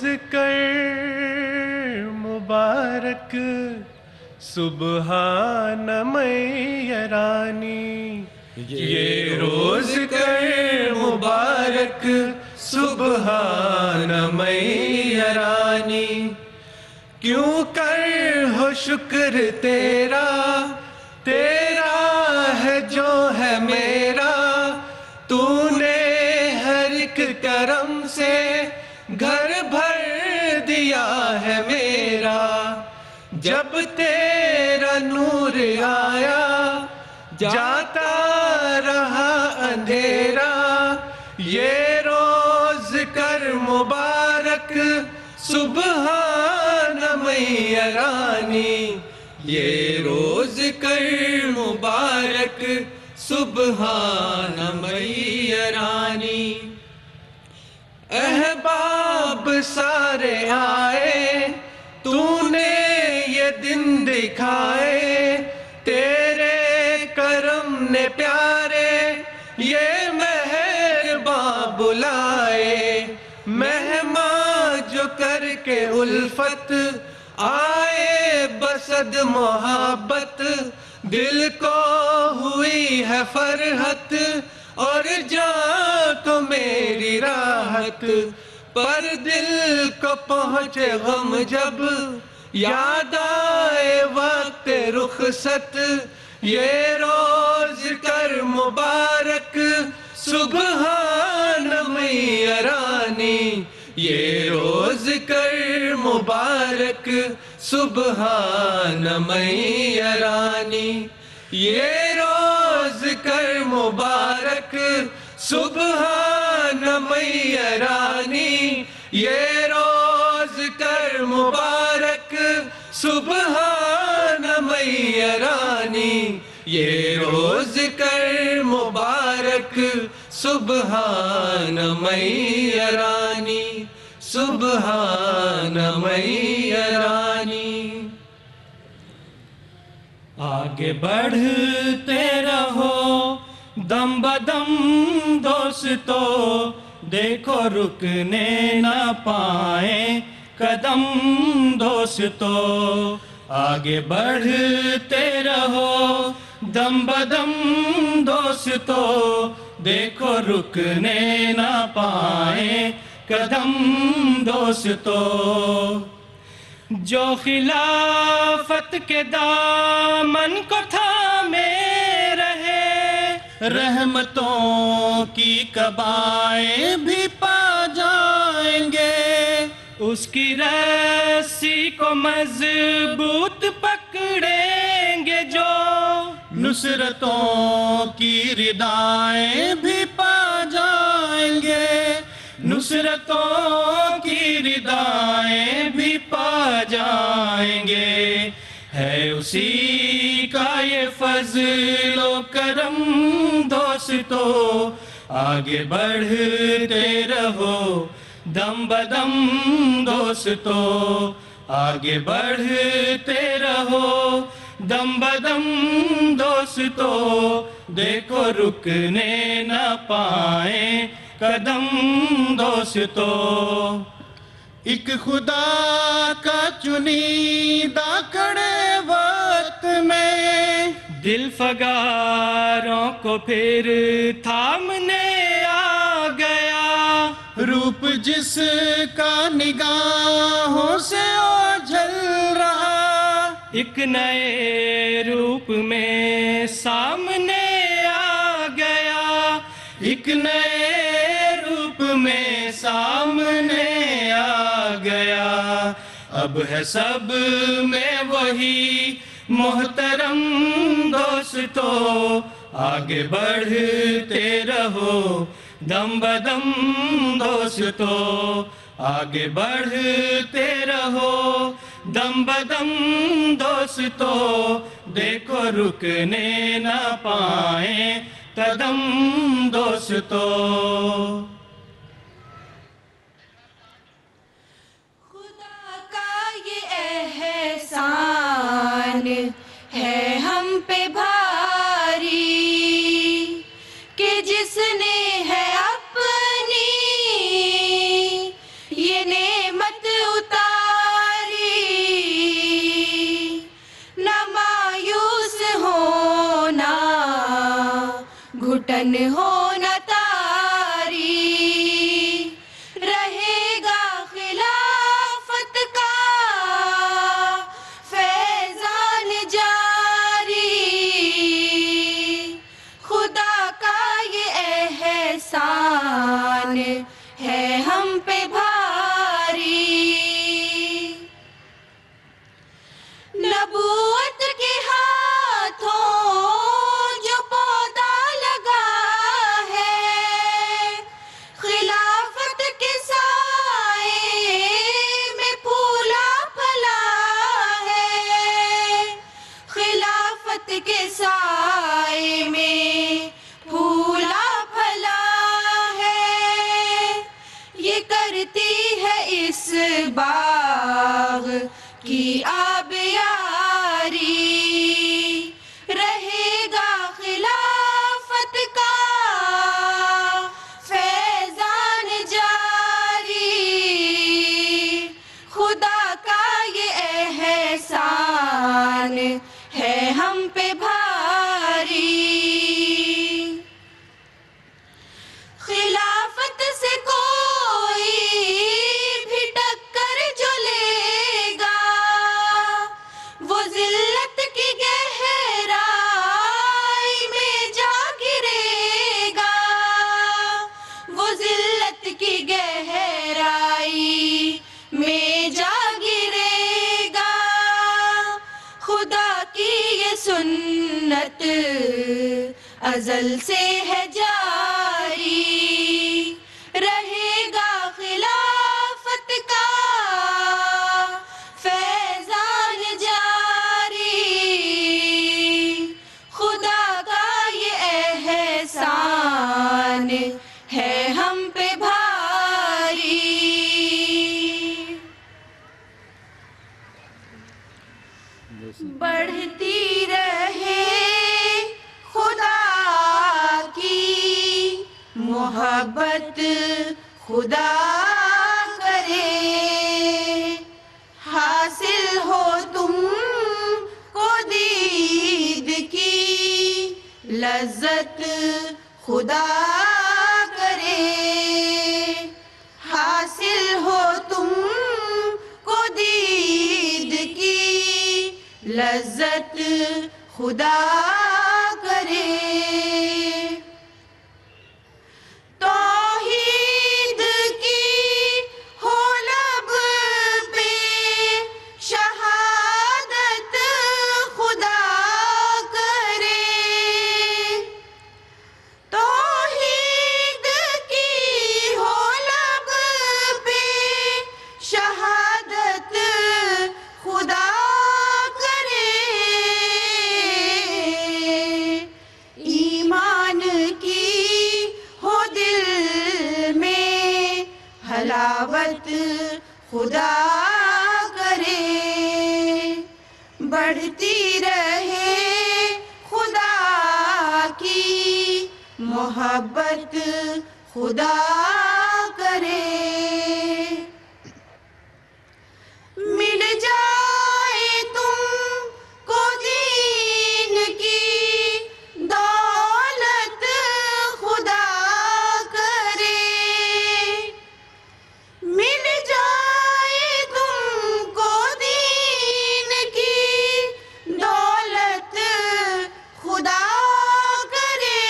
کر مبارک سبحان میرانی، یہ روز کر مبارک سبحان میرانی. کیوں کر ہو شکر تیرا، تیرا ہے جو ہے میرا، تو نے ہر ایک کرم سے گھر بھر دیا ہے میرا. جب تیرا نور آیا جاتا رہا اندھیرا، یہ روز کر مبارک سبحان میرانی، یہ روز کر مبارک سبحان میرانی. احباب سارے آئے تو نے یہ دن دکھائے، تیرے کرم نے پیارے یہ مہرباں بلائے. مہمان جو کر کے الفت آئے بصد محبت، دل کو ہوئی ہے فرحت اور جان کو میری راحت. پر دل کو پہنچے غم جب یاد آئے وقت رخصت، یہ روز کر مبارک سبحان میرانی، یہ روز کر مبارک سبحان میرانی، یہ روز کر مبارک سبحان میرانی، یہ روز کر مبارک سبحان میرانی، یہ روز کر مبارک سبحان میرانی، سبحان میرانی. آگے بڑھتے رہو دم بدم دوستو، دیکھو رکنے نہ پائیں قدم دوستو. آگے بڑھتے رہو دم بدم دوستو، دیکھو رکنے نہ پائیں قدم دوستو. جو خلافت کے دامن کو تھامے رہے، رحمتوں کی کبائیں بھی پا جائیں گے. اس کی رسی کو مضبوط پکڑیں گے جو، نصرتوں کی ردائیں بھی پا جائیں گے. نصرتوں کی ردائیں بھی پا جائیں گے. ہے اسی کا یہ فضل و کرم دوستو، آگے بڑھتے رہو دم بدم دوستو. آگے بڑھتے رہو دم بدم دوستو، دیکھو رکنے نہ پائیں قدم دوستو. ایک خدا کا چنیدہ کڑے وقت میں، دل فگاروں کو پھر تھامنے آ گیا. روپ جس کا نگاہوں سے اوجھل رہا، ایک نئے روپ میں سامنے آ گیا. ایک نئے روپ میں سامنے آ گیا. اب ہے سب میں وہی محترم دوستو، آگے بڑھتے رہو دم بدم دوستو. آگے بڑھتے رہو دم بدم دوستو، دیکھو رکنے نہ پائیں قدم دوستو۔ خدا کا یہ احسان ہے ہم پہ بھاری کہ جس نے ہے اپنی یہ نعمت اتاری، نہ مایوس ہونا گھٹن ہونا تاری، رہے گا خلافت کا فیضان جاری، خدا کا یہ احسان ہے ہم پہ بھاری۔ نبوت کے ہاتھوں جو پودا لگا ہے، خلافت کے سائے میں پھولا پھلا ہے، خلافت کے سائے میں پھولا پھلا ہے، یہ کرتی ہے اس باغ کی آبیاری، رہے گا خلافت کا فیضان جاری، خدا کا یہ احسان ہے ہم پہ بھاری۔ خلافت سے کوئی بھی ٹکر جو لے گا، وہ ذلت کی گہرائی میں جا گرے گا، وہ ذلت کی گہرائی میں جا گرے گا، خدا کی یہ سنت ازل سے ہے جاری، رہے گا خلافت کا فیضان جاری، خدا کا یہ احسان ہے ہم پہ بھاری۔ بڑھتی رہے خدا کی محبت، خدا کرے حاصل ہو تم کو دید کی لذت، خدا کرے حاصل ہو تم کو دید کی لذت، خدا کرے۔ توحید کی ہو لب پہ شہادت، خدا کرے، توحید کی ہو لب پہ شہادت، خدا کرے، ایمان کی ہو دل میں حلاوت، خدا کرے، بڑھتی رہے خدا کی محبت، خدا کرے، مل جائے تم کو دین کی دولت، خدا کرے، مل جائے تم کو دین کی دولت، خدا کرے،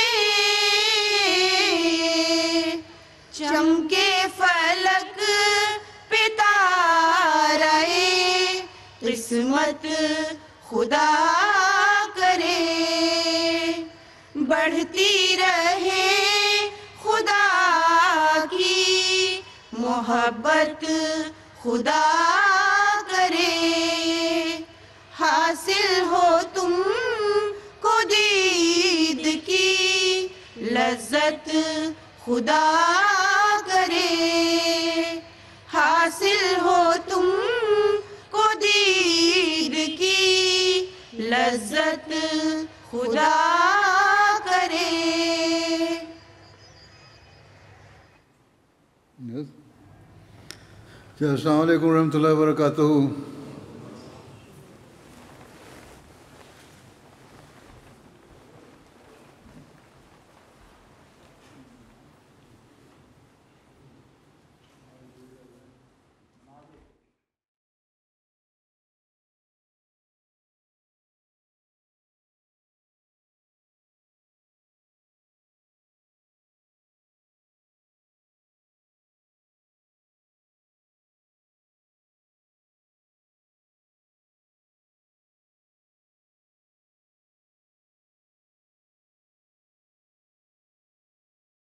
چمکے فلک پہ تارے قسمت، خدا کرے، بڑھتی رہے خدا کی محبت خدا کرے، حاصل ہو تم کو دید کی لذت خدا کرے، حاصل ہو تم کو دید کی لذت خدا کرے۔ السلام علیکم ورحمۃ اللہ وبرکاتہ۔